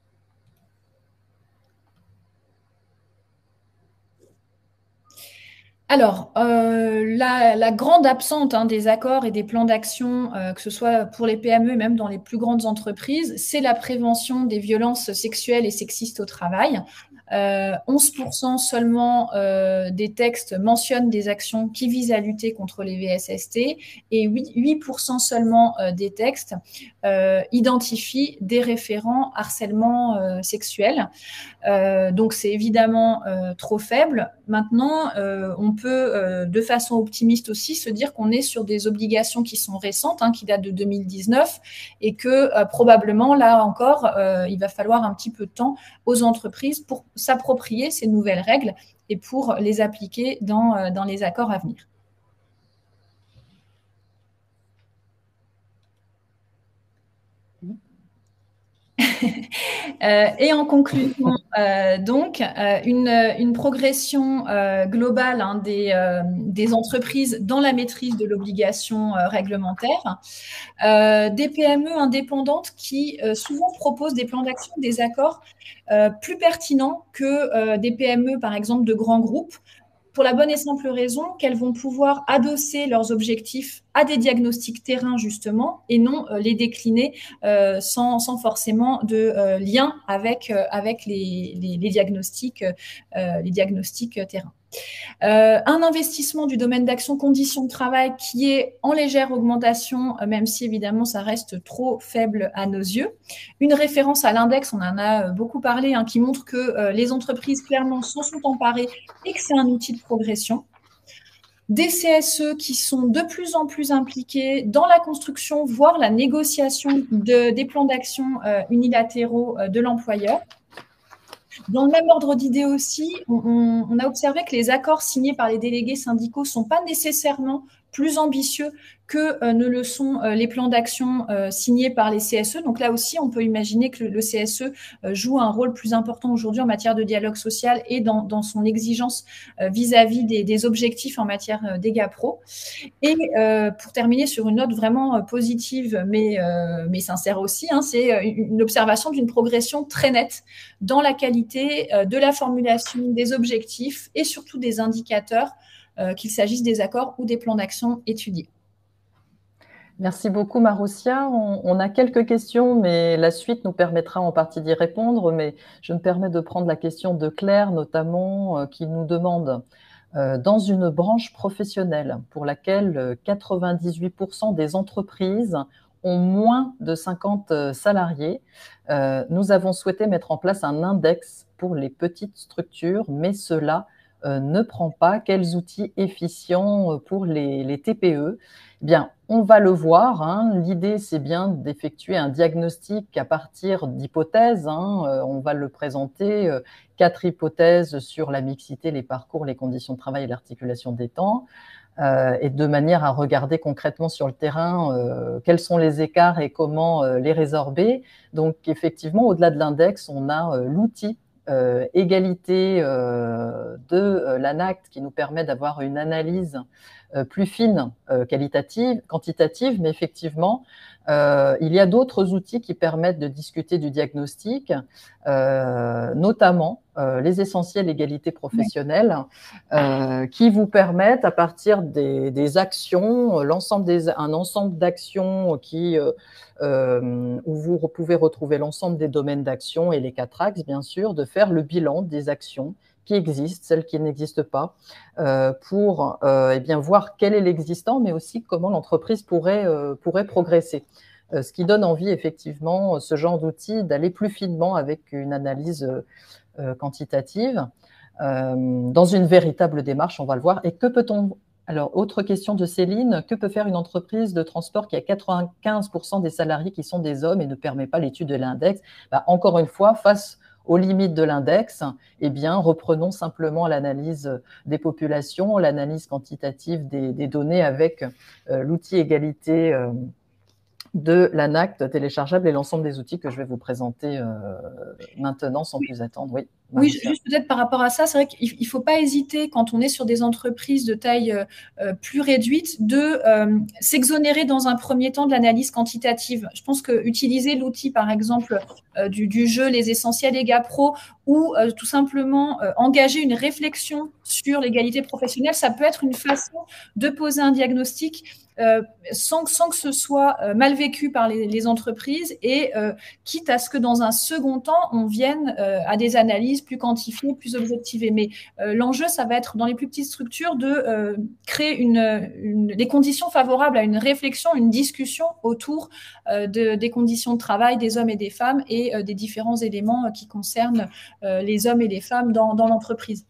Speaker 2: Alors, euh, la, la, grande absente hein, des accords et des plans d'action, euh, que ce soit pour les P M E, même dans les plus grandes entreprises, c'est la prévention des violences sexuelles et sexistes au travail. Euh, onze pour cent seulement euh, des textes mentionnent des actions qui visent à lutter contre les V S S T et huit pour cent seulement euh, des textes euh, identifient des référents harcèlement euh, sexuel. Euh, donc, c'est évidemment euh, trop faible. Maintenant, euh, on peut, euh, de façon optimiste aussi, se dire qu'on est sur des obligations qui sont récentes, hein, qui datent de deux mille dix-neuf, et que euh, probablement, là encore, euh, il va falloir un petit peu de temps aux entreprises pour s'approprier ces nouvelles règles et pour les appliquer dans, euh, dans les accords à venir. Euh, et en conclusion, euh, donc, euh, une, une progression euh, globale hein, des, euh, des entreprises dans la maîtrise de l'obligation euh, réglementaire, euh, des P M E indépendantes qui euh, souvent proposent des plans d'action, des accords euh, plus pertinents que euh, des P M E, par exemple, de grands groupes, pour la bonne et simple raison qu'elles vont pouvoir adosser leurs objectifs à des diagnostics terrain, justement, et non euh, les décliner euh, sans, sans forcément de euh, lien avec, euh, avec les, les, les diagnostics, euh, les diagnostics terrain. Euh, un investissement du domaine d'action conditions de travail qui est en légère augmentation, même si évidemment ça reste trop faible à nos yeux. Une référence à l'index, on en a beaucoup parlé, hein, qui montre que euh, les entreprises clairement s'en sont emparées et que c'est un outil de progression. Des C S E qui sont de plus en plus impliqués dans la construction, voire la négociation de, des plans d'action euh, unilatéraux euh, de l'employeur. Dans le même ordre d'idée aussi, on, on a observé que les accords signés par les délégués syndicaux ne sont pas nécessairement plus ambitieux que euh, ne le sont euh, les plans d'action euh, signés par les C S E. Donc là aussi, on peut imaginer que le, le C S E euh, joue un rôle plus important aujourd'hui en matière de dialogue social et dans, dans son exigence euh, vis-à-vis des, des objectifs en matière euh, dégâts pro. Et euh, pour terminer sur une note vraiment positive, mais, euh, mais sincère aussi, hein, c'est une observation d'une progression très nette dans la qualité euh, de la formulation des objectifs et surtout des indicateurs, euh, qu'il s'agisse des accords ou des plans d'action étudiés.
Speaker 1: Merci beaucoup, Marussia. On, on a quelques questions, mais la suite nous permettra en partie d'y répondre. Mais je me permets de prendre la question de Claire, notamment, euh, qui nous demande euh, dans une branche professionnelle pour laquelle quatre-vingt-dix-huit pour cent des entreprises ont moins de cinquante salariés, euh, nous avons souhaité mettre en place un index pour les petites structures, mais cela euh, ne prend pas. Quels outils efficients pour les, les T P E? Bien, on va le voir. Hein. L'idée, c'est bien d'effectuer un diagnostic à partir d'hypothèses. Hein. Euh, on va le présenter, euh, quatre hypothèses sur la mixité, les parcours, les conditions de travail et l'articulation des temps, euh, et de manière à regarder concrètement sur le terrain euh, quels sont les écarts et comment euh, les résorber. Donc, effectivement, au-delà de l'index, on a euh, l'outil euh, égalité euh, de euh, l'ANACT qui nous permet d'avoir une analyse Euh, plus fine, euh, qualitative, quantitative, mais effectivement, euh, il y a d'autres outils qui permettent de discuter du diagnostic, euh, notamment euh, les essentiels égalité professionnelle, euh, qui vous permettent, à partir des, des actions, l'ensemble des, un ensemble d'actions qui, euh, euh, où vous pouvez retrouver l'ensemble des domaines d'action et les quatre axes, bien sûr, de faire le bilan des actions qui existent, celles qui n'existent pas, euh, pour euh, eh bien, voir quel est l'existant, mais aussi comment l'entreprise pourrait, euh, pourrait progresser. Euh, ce qui donne envie, effectivement, ce genre d'outil, d'aller plus finement avec une analyse euh, quantitative, euh, dans une véritable démarche, on va le voir. Et que peut-on Alors, autre question de Céline, que peut faire une entreprise de transport qui a quatre-vingt-quinze pour cent des salariés qui sont des hommes et ne permet pas l'étude de l'index? Bah, encore une fois, face aux limites de l'index, eh bien, reprenons simplement l'analyse des populations, l'analyse quantitative des, des données avec euh, l'outil égalité euh, de l'ANACT téléchargeable et l'ensemble des outils que je vais vous présenter euh, maintenant sans
Speaker 2: Oui.
Speaker 1: plus attendre. Oui,
Speaker 2: Oui,
Speaker 1: Marussia.
Speaker 2: juste peut-être par rapport à ça, c'est vrai qu'il ne faut pas hésiter quand on est sur des entreprises de taille euh, plus réduite de euh, s'exonérer dans un premier temps de l'analyse quantitative. Je pense que utiliser l'outil, par exemple, euh, du, du jeu Les Essentiels E G A Pro ou euh, tout simplement euh, engager une réflexion sur l'égalité professionnelle, ça peut être une façon de poser un diagnostic euh, sans, sans que ce soit euh, mal vécu par les, les entreprises et euh, quitte à ce que dans un second temps, on vienne euh, à des analyses plus quantifiées, plus objectivées. Mais euh, l'enjeu, ça va être dans les plus petites structures de euh, créer une, une, des conditions favorables à une réflexion, une discussion autour euh, de, des conditions de travail des hommes et des femmes et euh, des différents éléments euh, qui concernent euh, les hommes et les femmes dans, dans l'entreprise.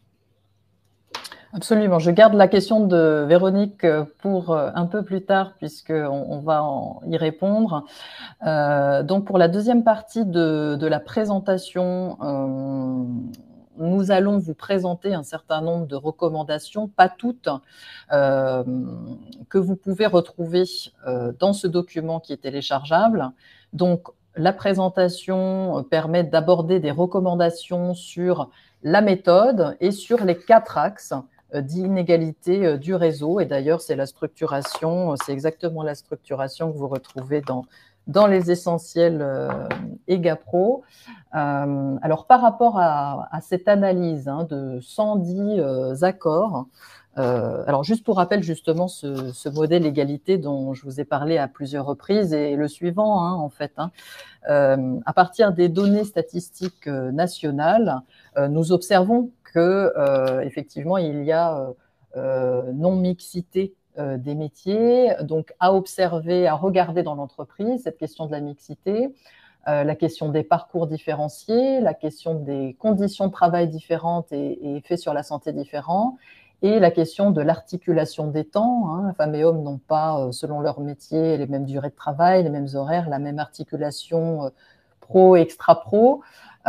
Speaker 1: Absolument. Je garde la question de Véronique pour un peu plus tard, puisqu'on on va en y répondre. Euh, donc, pour la deuxième partie de, de la présentation, euh, nous allons vous présenter un certain nombre de recommandations, pas toutes, euh, que vous pouvez retrouver euh, dans ce document qui est téléchargeable. Donc, la présentation permet d'aborder des recommandations sur la méthode et sur les quatre axes d'inégalité du réseau. Et d'ailleurs, c'est la structuration, c'est exactement la structuration que vous retrouvez dans, dans les essentiels euh, E G A Pro. Euh, alors, par rapport à, à cette analyse hein, de cent dix euh, accords, euh, alors juste pour rappel justement ce, ce modèle égalité dont je vous ai parlé à plusieurs reprises et le suivant hein, en fait. Hein, euh, à partir des données statistiques euh, nationales, euh, nous observons que euh, effectivement il y a euh, non-mixité euh, des métiers, donc à observer, à regarder dans l'entreprise cette question de la mixité, euh, la question des parcours différenciés, la question des conditions de travail différentes et, et effets sur la santé différents, et la question de l'articulation des temps. Hein. Femmes et hommes n'ont pas, selon leur métier, les mêmes durées de travail, les mêmes horaires, la même articulation pro et extra-pro.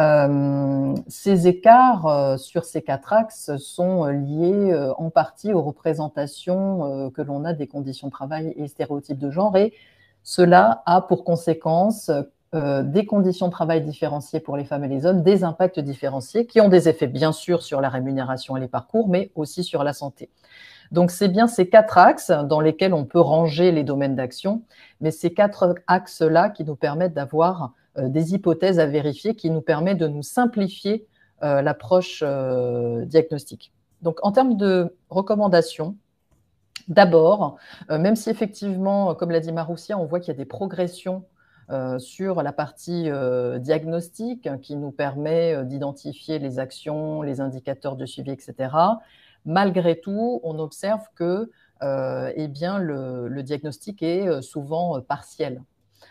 Speaker 1: Euh, ces écarts euh, sur ces quatre axes sont liés euh, en partie aux représentations euh, que l'on a des conditions de travail et stéréotypes de genre, et cela a pour conséquence euh, des conditions de travail différenciées pour les femmes et les hommes, des impacts différenciés qui ont des effets bien sûr sur la rémunération et les parcours, mais aussi sur la santé. Donc, c'est bien ces quatre axes dans lesquels on peut ranger les domaines d'action, mais ces quatre axes-là qui nous permettent d'avoir euh, des hypothèses à vérifier, qui nous permettent de nous simplifier euh, l'approche euh, diagnostique. Donc, en termes de recommandations, d'abord, euh, même si effectivement, comme l'a dit Marussia, on voit qu'il y a des progressions euh, sur la partie euh, diagnostique qui nous permet euh, d'identifier les actions, les indicateurs de suivi, et cetera. Malgré tout, on observe que euh, eh bien, le, le diagnostic est souvent euh, partiel.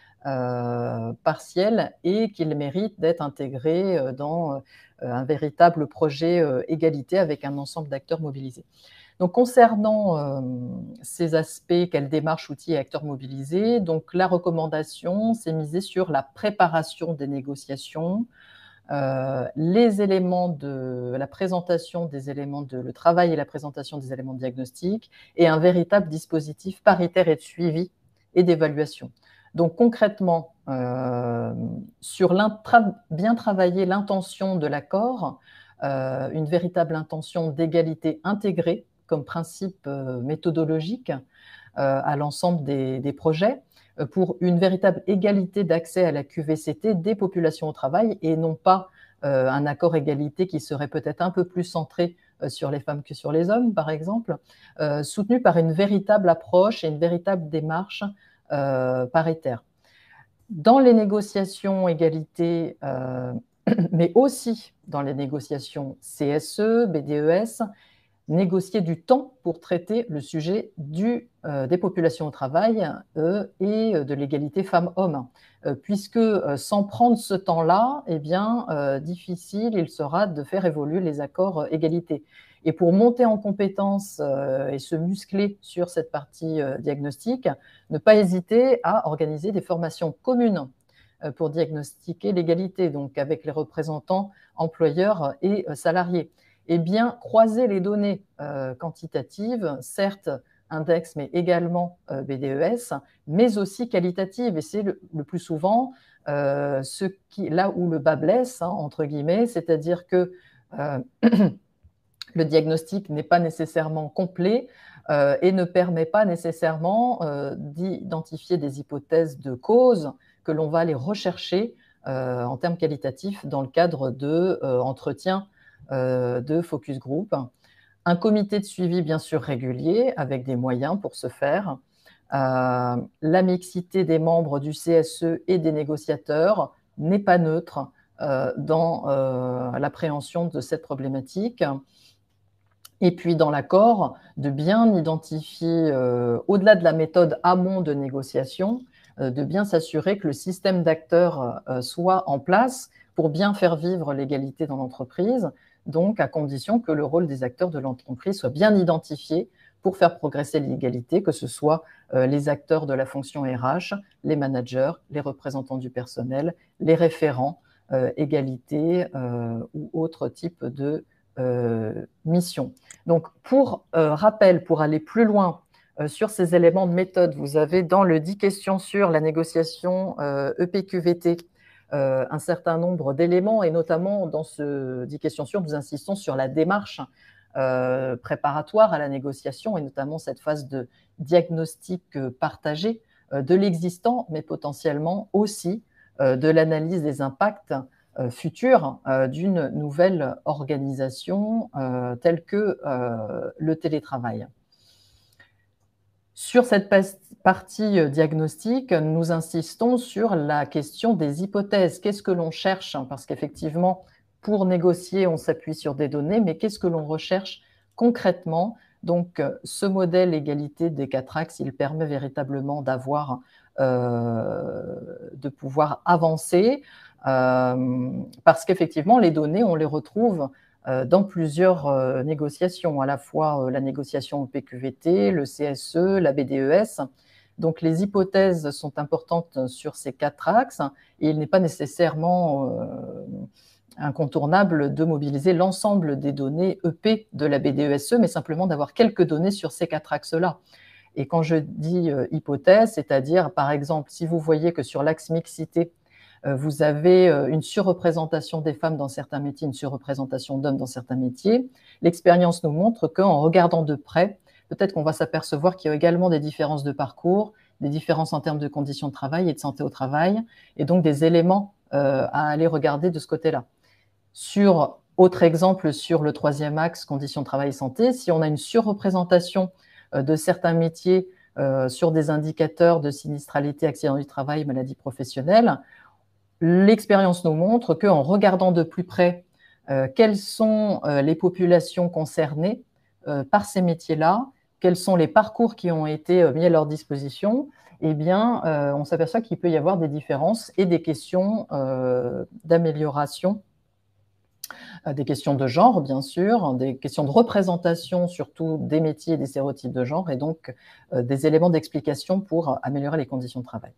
Speaker 1: Euh, partiel et qu'il mérite d'être intégré dans euh, un véritable projet euh, égalité avec un ensemble d'acteurs mobilisés. Donc, concernant euh, ces aspects, quelle démarche, outils et acteurs mobilisés, donc la recommandation, c'est miser sur la préparation des négociations, euh, les éléments de la présentation des éléments de le travail et la présentation des éléments de diagnostic et un véritable dispositif paritaire et de suivi et d'évaluation. Donc concrètement, euh, sur bien travailler l'intention de l'accord, euh, une véritable intention d'égalité intégrée comme principe euh, méthodologique euh, à l'ensemble des, des projets, pour une véritable égalité d'accès à la Q V C T des populations au travail et non pas euh, un accord égalité qui serait peut-être un peu plus centré euh, sur les femmes que sur les hommes, par exemple, euh, soutenu par une véritable approche et une véritable démarche euh, paritaire. Dans les négociations égalité, euh, mais aussi dans les négociations C S E, B D E S, négocier du temps pour traiter le sujet du, euh, des populations au travail euh, et de l'égalité femmes-hommes, euh, puisque euh, sans prendre ce temps-là, eh bien, euh, difficile il sera de faire évoluer les accords euh, égalité. Et pour monter en compétences euh, et se muscler sur cette partie euh, diagnostic, ne pas hésiter à organiser des formations communes euh, pour diagnostiquer l'égalité, donc avec les représentants employeurs et euh, salariés. Et bien croiser les données euh, quantitatives, certes index, mais également euh, B D E S, mais aussi qualitatives. Et c'est le, le plus souvent euh, ce qui, là où le bas blesse, hein, entre guillemets, c'est-à-dire que euh, le diagnostic n'est pas nécessairement complet euh, et ne permet pas nécessairement euh, d'identifier des hypothèses de cause que l'on va aller rechercher euh, en termes qualitatifs dans le cadre d'entretiens euh, euh, de focus group. Un comité de suivi, bien sûr, régulier, avec des moyens pour ce faire. Euh, la mixité des membres du C S E et des négociateurs n'est pas neutre euh, dans euh, l'appréhension de cette problématique. Et puis dans l'accord, de bien identifier, euh, au-delà de la méthode amont de négociation, euh, de bien s'assurer que le système d'acteurs euh, soit en place pour bien faire vivre l'égalité dans l'entreprise, donc à condition que le rôle des acteurs de l'entreprise soit bien identifié pour faire progresser l'égalité, que ce soit euh, les acteurs de la fonction R H, les managers, les représentants du personnel, les référents, euh, égalité euh, ou autres types de euh, mission. Donc, pour euh, rappel, pour aller plus loin euh, sur ces éléments de méthode, vous avez dans le dix questions sur la négociation euh, E P Q V T euh, un certain nombre d'éléments, et notamment dans ce dix questions sur, nous insistons sur la démarche euh, préparatoire à la négociation, et notamment cette phase de diagnostic euh, partagé euh, de l'existant, mais potentiellement aussi euh, de l'analyse des impacts Euh, future euh, d'une nouvelle organisation euh, telle que euh, le télétravail. Sur cette partie diagnostique, nous insistons sur la question des hypothèses. Qu'est-ce que l'on cherche? Parce qu'effectivement, pour négocier, on s'appuie sur des données, mais qu'est-ce que l'on recherche concrètement? Donc, ce modèle égalité des quatre axes, il permet véritablement d'avoir, euh, de pouvoir avancer, euh, parce qu'effectivement, les données, on les retrouve dans plusieurs euh, négociations, à la fois euh, la négociation au P Q V T, le C S E, la B D E S. Donc les hypothèses sont importantes sur ces quatre axes et il n'est pas nécessairement euh, incontournable de mobiliser l'ensemble des données E P de la B D E S E, mais simplement d'avoir quelques données sur ces quatre axes-là. Et quand je dis euh, hypothèse, c'est-à-dire, par exemple, si vous voyez que sur l'axe mixité, vous avez une surreprésentation des femmes dans certains métiers, une surreprésentation d'hommes dans certains métiers. L'expérience nous montre qu'en regardant de près, peut-être qu'on va s'apercevoir qu'il y a également des différences de parcours, des différences en termes de conditions de travail et de santé au travail, et donc des éléments euh, à aller regarder de ce côté-là. Sur, autre exemple, sur le troisième axe, conditions de travail et santé, si on a une surreprésentation euh, de certains métiers euh, sur des indicateurs de sinistralité, accident du travail, maladie professionnelle, l'expérience nous montre qu'en regardant de plus près euh, quelles sont euh, les populations concernées euh, par ces métiers-là, quels sont les parcours qui ont été euh, mis à leur disposition, eh bien, euh, on s'aperçoit qu'il peut y avoir des différences et des questions euh, d'amélioration, euh, des questions de genre, bien sûr, des questions de représentation, surtout des métiers et des stéréotypes de genre, et donc euh, des éléments d'explication pour améliorer les conditions de travail.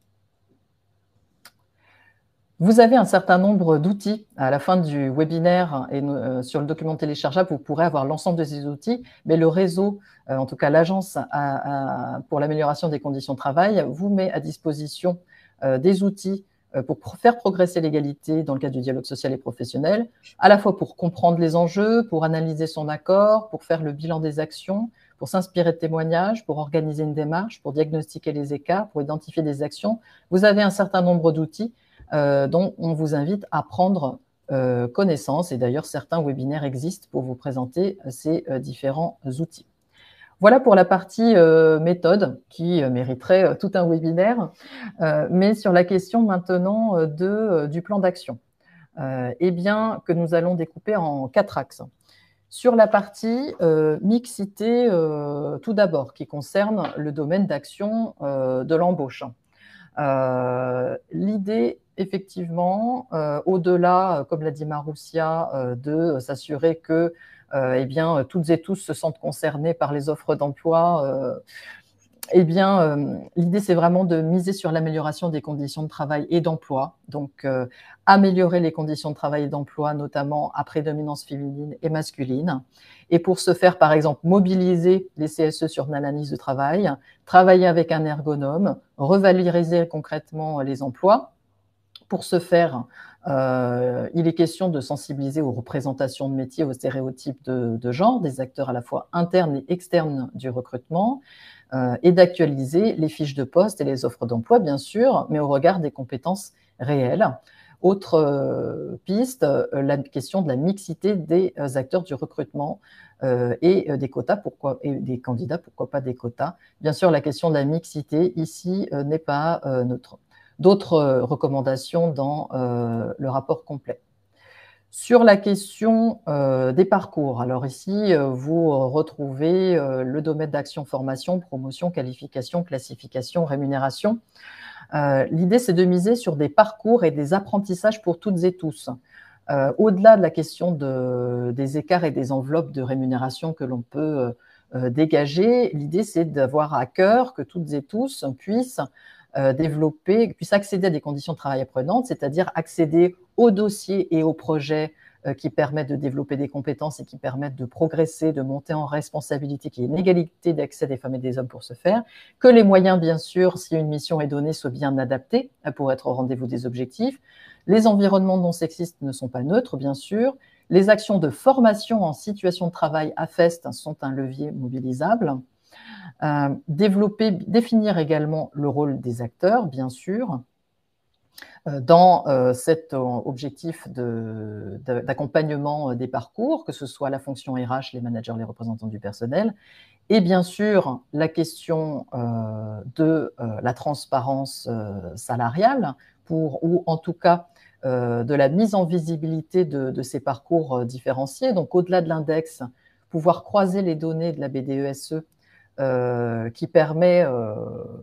Speaker 1: Vous avez un certain nombre d'outils à la fin du webinaire et euh, sur le document téléchargeable, vous pourrez avoir l'ensemble de ces outils, mais le réseau, euh, en tout cas l'Agence pour l'amélioration des conditions de travail, vous met à disposition euh, des outils euh, pour faire progresser l'égalité dans le cadre du dialogue social et professionnel, à la fois pour comprendre les enjeux, pour analyser son accord, pour faire le bilan des actions, pour s'inspirer de témoignages, pour organiser une démarche, pour diagnostiquer les écarts, pour identifier des actions. Vous avez un certain nombre d'outils Euh, dont on vous invite à prendre euh, connaissance. Et d'ailleurs, certains webinaires existent pour vous présenter ces euh, différents outils. Voilà pour la partie euh, méthode qui euh, mériterait euh, tout un webinaire. Euh, mais sur la question maintenant euh, de, euh, du plan d'action, euh, eh bien, que nous allons découper en quatre axes. Sur la partie euh, mixité, euh, tout d'abord, qui concerne le domaine d'action euh, de l'embauche. Euh, L'idée, effectivement, euh, au-delà, comme l'a dit Maroussia, euh, de s'assurer que euh, eh bien, toutes et tous se sentent concernés par les offres d'emploi, euh, eh bien, euh, l'idée, c'est vraiment de miser sur l'amélioration des conditions de travail et d'emploi. Donc, euh, améliorer les conditions de travail et d'emploi, notamment à prédominance féminine et masculine. Et pour ce faire, par exemple, mobiliser les C S E sur une analyse de travail, travailler avec un ergonome, revaloriser concrètement les emplois. Pour ce faire, euh, il est question de sensibiliser aux représentations de métiers, aux stéréotypes de, de genre, des acteurs à la fois internes et externes du recrutement, euh, et d'actualiser les fiches de poste et les offres d'emploi, bien sûr, mais au regard des compétences réelles. Autre euh, piste, euh, la question de la mixité des euh, acteurs du recrutement euh, et euh, des quotas, pourquoi, et des candidats, pourquoi pas des quotas. Bien sûr, la question de la mixité ici euh, n'est pas euh, neutre. D'autres euh, recommandations dans euh, le rapport complet. Sur la question euh, des parcours, alors ici, euh, vous retrouvez euh, le domaine d'action formation, promotion, qualification, classification, rémunération. Euh, L'idée, c'est de miser sur des parcours et des apprentissages pour toutes et tous. Euh, Au-delà de la question de, des écarts et des enveloppes de rémunération que l'on peut euh, dégager, l'idée, c'est d'avoir à cœur que toutes et tous puissent euh, développer, puissent accéder à des conditions de travail apprenantes, c'est-à-dire accéder aux dossiers et aux projets euh, qui permettent de développer des compétences et qui permettent de progresser, de monter en responsabilité, qu'il y ait une égalité d'accès des femmes et des hommes pour ce faire, que les moyens, bien sûr, si une mission est donnée, soient bien adaptés pour être au rendez-vous des objectifs. Les environnements non sexistes ne sont pas neutres, bien sûr. Les actions de formation en situation de travail A F E S T sont un levier mobilisable. Euh, développer, définir également le rôle des acteurs, bien sûr, euh, dans euh, cet euh, objectif d'accompagnement de, de, des parcours, que ce soit la fonction R H, les managers, les représentants du personnel, et bien sûr la question euh, de euh, la transparence euh, salariale, pour, ou en tout cas euh, de la mise en visibilité de, de ces parcours euh, différenciés. Donc au-delà de l'index, pouvoir croiser les données de la B D E S E euh, qui permet euh,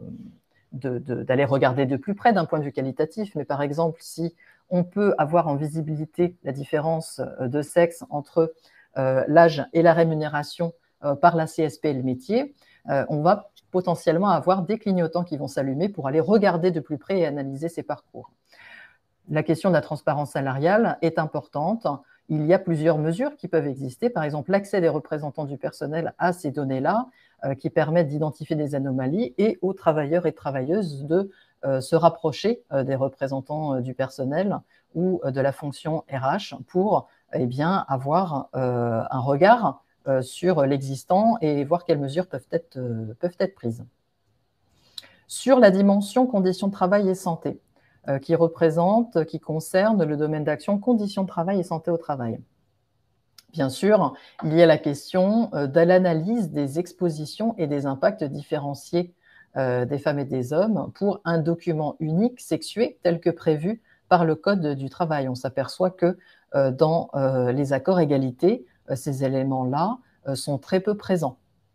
Speaker 1: d'aller regarder de plus près d'un point de vue qualitatif, mais par exemple, si on peut avoir en visibilité la différence de sexe entre euh, l'âge et la rémunération euh, par la C S P et le métier, euh, on va potentiellement avoir des clignotants qui vont s'allumer pour aller regarder de plus près et analyser ces parcours. La question de la transparence salariale est importante. Il y a plusieurs mesures qui peuvent exister. Par exemple, l'accès des représentants du personnel à ces données-là, euh, qui permettent d'identifier des anomalies et aux travailleurs et travailleuses de euh, se rapprocher euh, des représentants euh, du personnel ou euh, de la fonction R H pour eh bien, avoir euh, un regard euh, sur l'existant et voir quelles mesures peuvent être, euh, peuvent être prises. Sur la dimension conditions de travail et santé, qui représente, qui concerne le domaine d'action conditions de travail et santé au travail. Bien sûr, il y a la question de l'analyse des expositions et des impacts différenciés des femmes et des hommes pour un document unique sexué tel que prévu par le Code du travail. On s'aperçoit que dans les accords égalité, ces éléments-là sont très peu présents.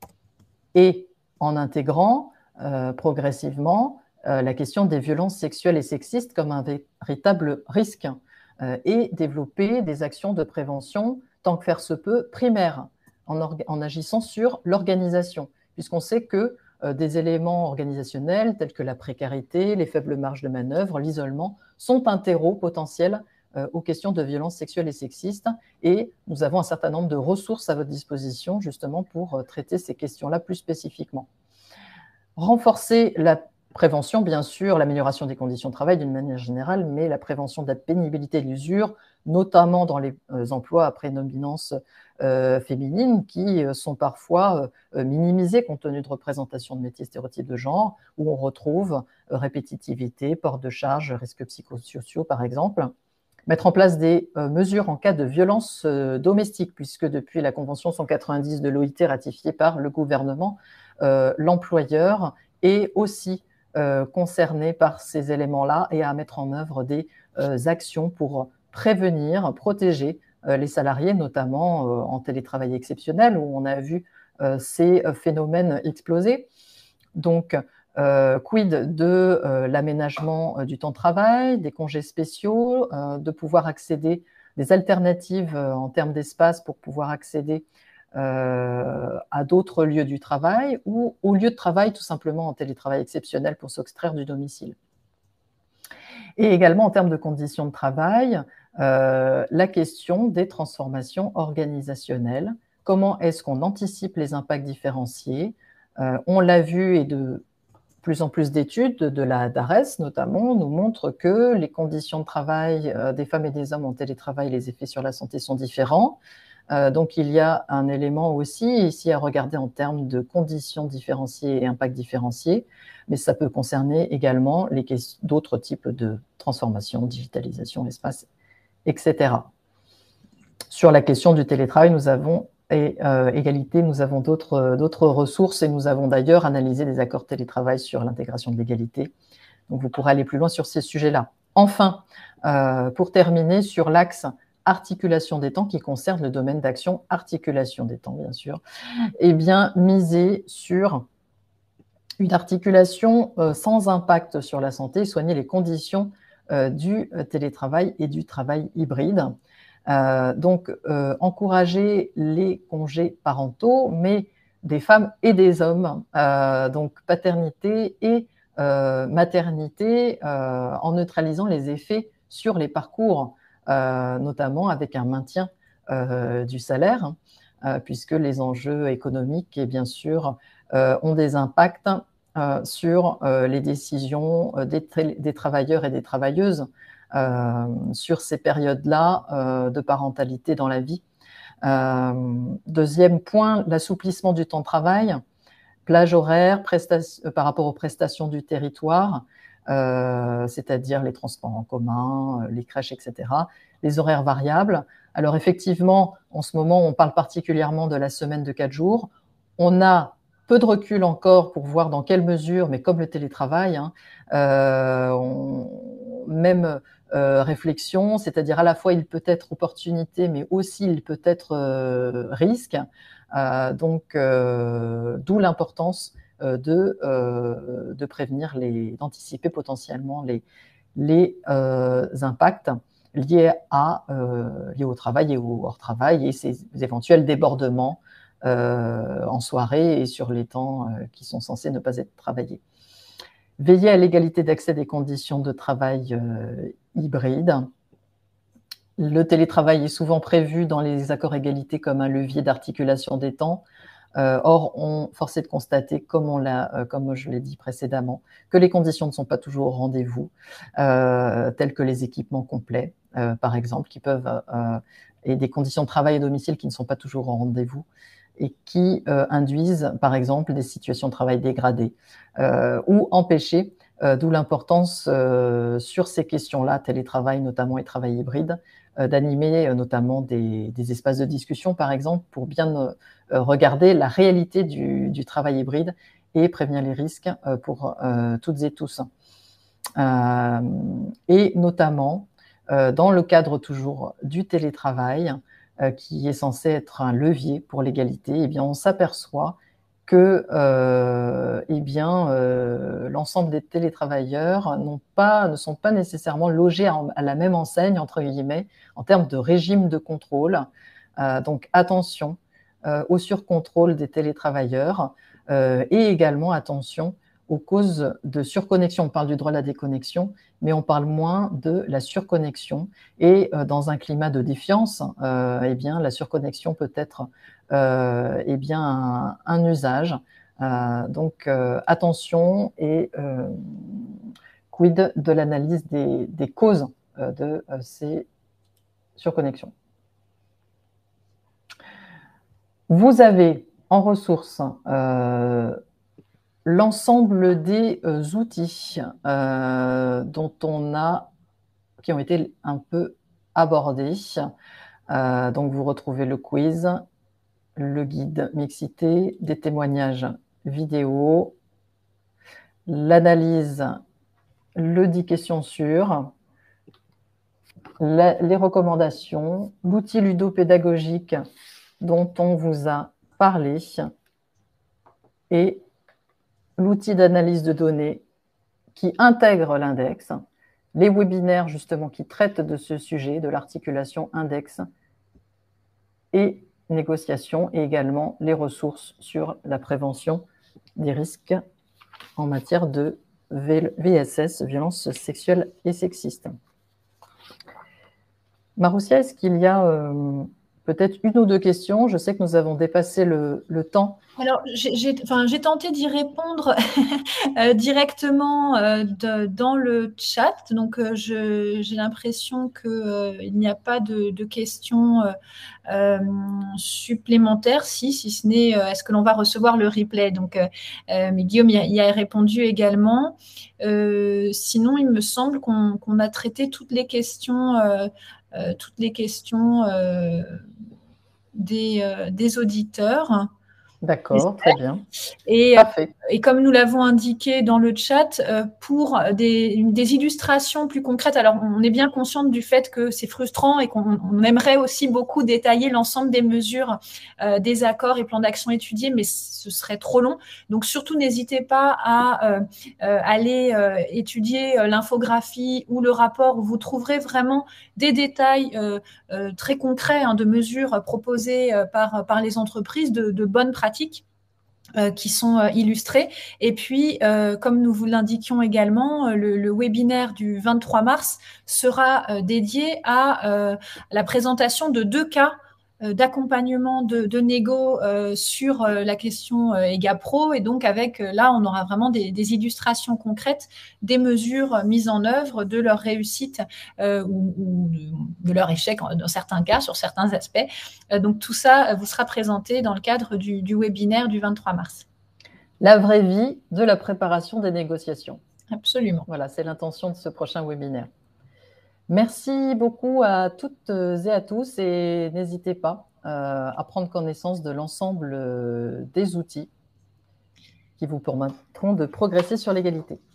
Speaker 1: Et en intégrant progressivement Euh, la question des violences sexuelles et sexistes comme un véritable risque euh, et développer des actions de prévention, tant que faire se peut, primaires, en, en agissant sur l'organisation, puisqu'on sait que euh, des éléments organisationnels tels que la précarité, les faibles marges de manœuvre, l'isolement, sont un terreau potentiel euh, aux questions de violences sexuelles et sexistes, et nous avons un certain nombre de ressources à votre disposition justement pour euh, traiter ces questions-là plus spécifiquement. Renforcer la prévention, bien sûr, l'amélioration des conditions de travail d'une manière générale, mais la prévention de la pénibilité et de l'usure, notamment dans les euh, emplois à prédominance euh, féminine, qui euh, sont parfois euh, minimisés compte tenu de représentations de métiers stéréotypes de genre, où on retrouve euh, répétitivité, port de charge, risques psychosociaux, par exemple. Mettre en place des euh, mesures en cas de violence euh, domestique, puisque depuis la Convention cent quatre-vingt-dix de l'O I T ratifiée par le gouvernement, euh, l'employeur est aussi euh, concerné par ces éléments-là et à mettre en œuvre des euh, actions pour prévenir, protéger euh, les salariés, notamment euh, en télétravail exceptionnel, où on a vu euh, ces phénomènes exploser. Donc, Euh, quid de euh, l'aménagement euh, du temps de travail, des congés spéciaux, euh, de pouvoir accéder des alternatives en termes d'espace pour pouvoir accéder euh, à d'autres lieux du travail ou au lieu de travail tout simplement en télétravail exceptionnel pour s'extraire du domicile. Et également en termes de conditions de travail, euh, la question des transformations organisationnelles. Comment est-ce qu'on anticipe les impacts différenciés? euh, On l'a vu et de plus en plus d'études de la DARES notamment nous montrent que les conditions de travail euh, des femmes et des hommes en télétravail, les effets sur la santé sont différents. Euh, donc il y a un élément aussi ici à regarder en termes de conditions différenciées et impacts différenciés, mais ça peut concerner également d'autres types de transformation, digitalisation, espace, et cetera. Sur la question du télétravail, nous avons et euh, égalité, nous avons d'autres d'autres ressources et nous avons d'ailleurs analysé des accords télétravail sur l'intégration de l'égalité. Donc vous pourrez aller plus loin sur ces sujets-là. Enfin, euh, pour terminer, sur l'axe articulation des temps qui concerne le domaine d'action articulation des temps, bien sûr, eh bien, miser sur une articulation euh, sans impact sur la santé, soigner les conditions euh, du télétravail et du travail hybride. Euh, donc, euh, encourager les congés parentaux, mais des femmes et des hommes, euh, donc paternité et euh, maternité, euh, en neutralisant les effets sur les parcours, euh, notamment avec un maintien euh, du salaire, euh, puisque les enjeux économiques, et bien sûr, euh, ont des impacts euh, sur euh, les décisions des, des travailleurs et des travailleuses euh, sur ces périodes-là euh, de parentalité dans la vie. Euh, deuxième point, l'assouplissement du temps de travail, plage horaire euh, par rapport aux prestations du territoire, euh, c'est-à-dire les transports en commun, les crèches, et cetera, les horaires variables. Alors effectivement, en ce moment, on parle particulièrement de la semaine de quatre jours. On a peu de recul encore pour voir dans quelle mesure, mais comme le télétravail, hein, euh, on, même euh, réflexion, c'est-à-dire à la fois il peut être opportunité, mais aussi il peut être euh, risque. Euh, donc, euh, d'où l'importance euh, de, euh, de prévenir, d'anticiper potentiellement les, les euh, impacts liés, à, euh, liés au travail et au hors-travail et ces éventuels débordements euh, en soirée et sur les temps euh, qui sont censés ne pas être travaillés. Veiller à l'égalité d'accès des conditions de travail euh, hybrides. Le télétravail est souvent prévu dans les accords égalité comme un levier d'articulation des temps. Euh, or, on force est de constater, comme, on euh, comme je l'ai dit précédemment, que les conditions ne sont pas toujours au rendez-vous, euh, telles que les équipements complets, euh, par exemple, qui peuvent, euh, et des conditions de travail à domicile qui ne sont pas toujours au rendez-vous et qui euh, induisent, par exemple, des situations de travail dégradées euh, ou empêchées, euh, d'où l'importance euh, sur ces questions-là, télétravail notamment et travail hybride, euh, d'animer euh, notamment des, des espaces de discussion, par exemple, pour bien euh, regarder la réalité du, du travail hybride et prévenir les risques euh, pour euh, toutes et tous. Euh, et notamment, euh, dans le cadre toujours du télétravail, euh, qui est censé être un levier pour l'égalité, eh bien, on s'aperçoit que euh, eh bien, euh, l'ensemble des télétravailleurs n'ont pas, ne sont pas nécessairement logés à, à la même enseigne, entre guillemets, en termes de régime de contrôle. Euh, donc attention euh, au surcontrôle des télétravailleurs euh, et également attention aux causes de surconnexion. On parle du droit à la déconnexion, mais on parle moins de la surconnexion. Et euh, dans un climat de défiance, euh, eh bien, la surconnexion peut être euh, eh bien, un, un usage. Euh, donc, euh, attention et euh, quid de l'analyse des, des causes euh, de euh, ces surconnexions. Vous avez en ressources euh, l'ensemble des euh, outils euh, dont on a, qui ont été un peu abordés. Euh, donc, vous retrouvez le quiz, le guide mixité, des témoignages vidéo, l'analyse, le dix questions sur, la, les recommandations, l'outil ludopédagogique dont on vous a parlé et l'outil d'analyse de données qui intègre l'index les webinaires justement qui traitent de ce sujet, de l'articulation index et négociation, et également les ressources sur la prévention des risques en matière de V S S, violences sexuelles et sexistes. Maroussia, est-ce qu'il y a euh, peut-être une ou deux questions? Je sais que nous avons dépassé le, le temps.
Speaker 2: Alors, j'ai enfin, tenté d'y répondre euh, directement euh, de, dans le chat. Donc, euh, j'ai l'impression qu'il euh, n'y a pas de, de questions euh, euh, supplémentaires, si, si ce n'est euh, est-ce que l'on va recevoir le replay. Donc, euh, mais Guillaume y a, y a répondu également. Euh, sinon, il me semble qu'on qu'on a traité toutes les questions, euh, euh, toutes les questions euh, des, euh, des auditeurs.
Speaker 1: D'accord, très bien.
Speaker 2: Et,
Speaker 1: Parfait.
Speaker 2: et comme nous l'avons indiqué dans le chat, euh, pour des, des illustrations plus concrètes, alors on est bien consciente du fait que c'est frustrant et qu'on aimerait aussi beaucoup détailler l'ensemble des mesures, euh, des accords et plans d'action étudiés, mais ce serait trop long. Donc surtout, n'hésitez pas à euh, euh, aller euh, étudier l'infographie ou le rapport où vous trouverez vraiment des détails euh, euh, très concrets hein, de mesures proposées par, par les entreprises, de, de bonnes pratiques. Euh, qui sont euh, illustrés. Et puis, euh, comme nous vous l'indiquions également, euh, le, le webinaire du vingt-trois mars sera euh, dédié à euh, la présentation de deux cas euh, d'accompagnement de, de négo euh, sur euh, la question euh, EGAPRO. Et donc, avec euh, là, on aura vraiment des, des illustrations concrètes des mesures mises en œuvre, de leur réussite euh, ou, ou de, de leur échec dans certains cas, sur certains aspects. Euh, donc, tout ça vous sera présenté dans le cadre du, du webinaire du vingt-trois mars.
Speaker 1: La vraie vie de la préparation des négociations.
Speaker 2: Absolument.
Speaker 1: Voilà, c'est l'intention de ce prochain webinaire. Merci beaucoup à toutes et à tous et n'hésitez pas euh, à prendre connaissance de l'ensemble des outils qui vous permettront de progresser sur l'égalité.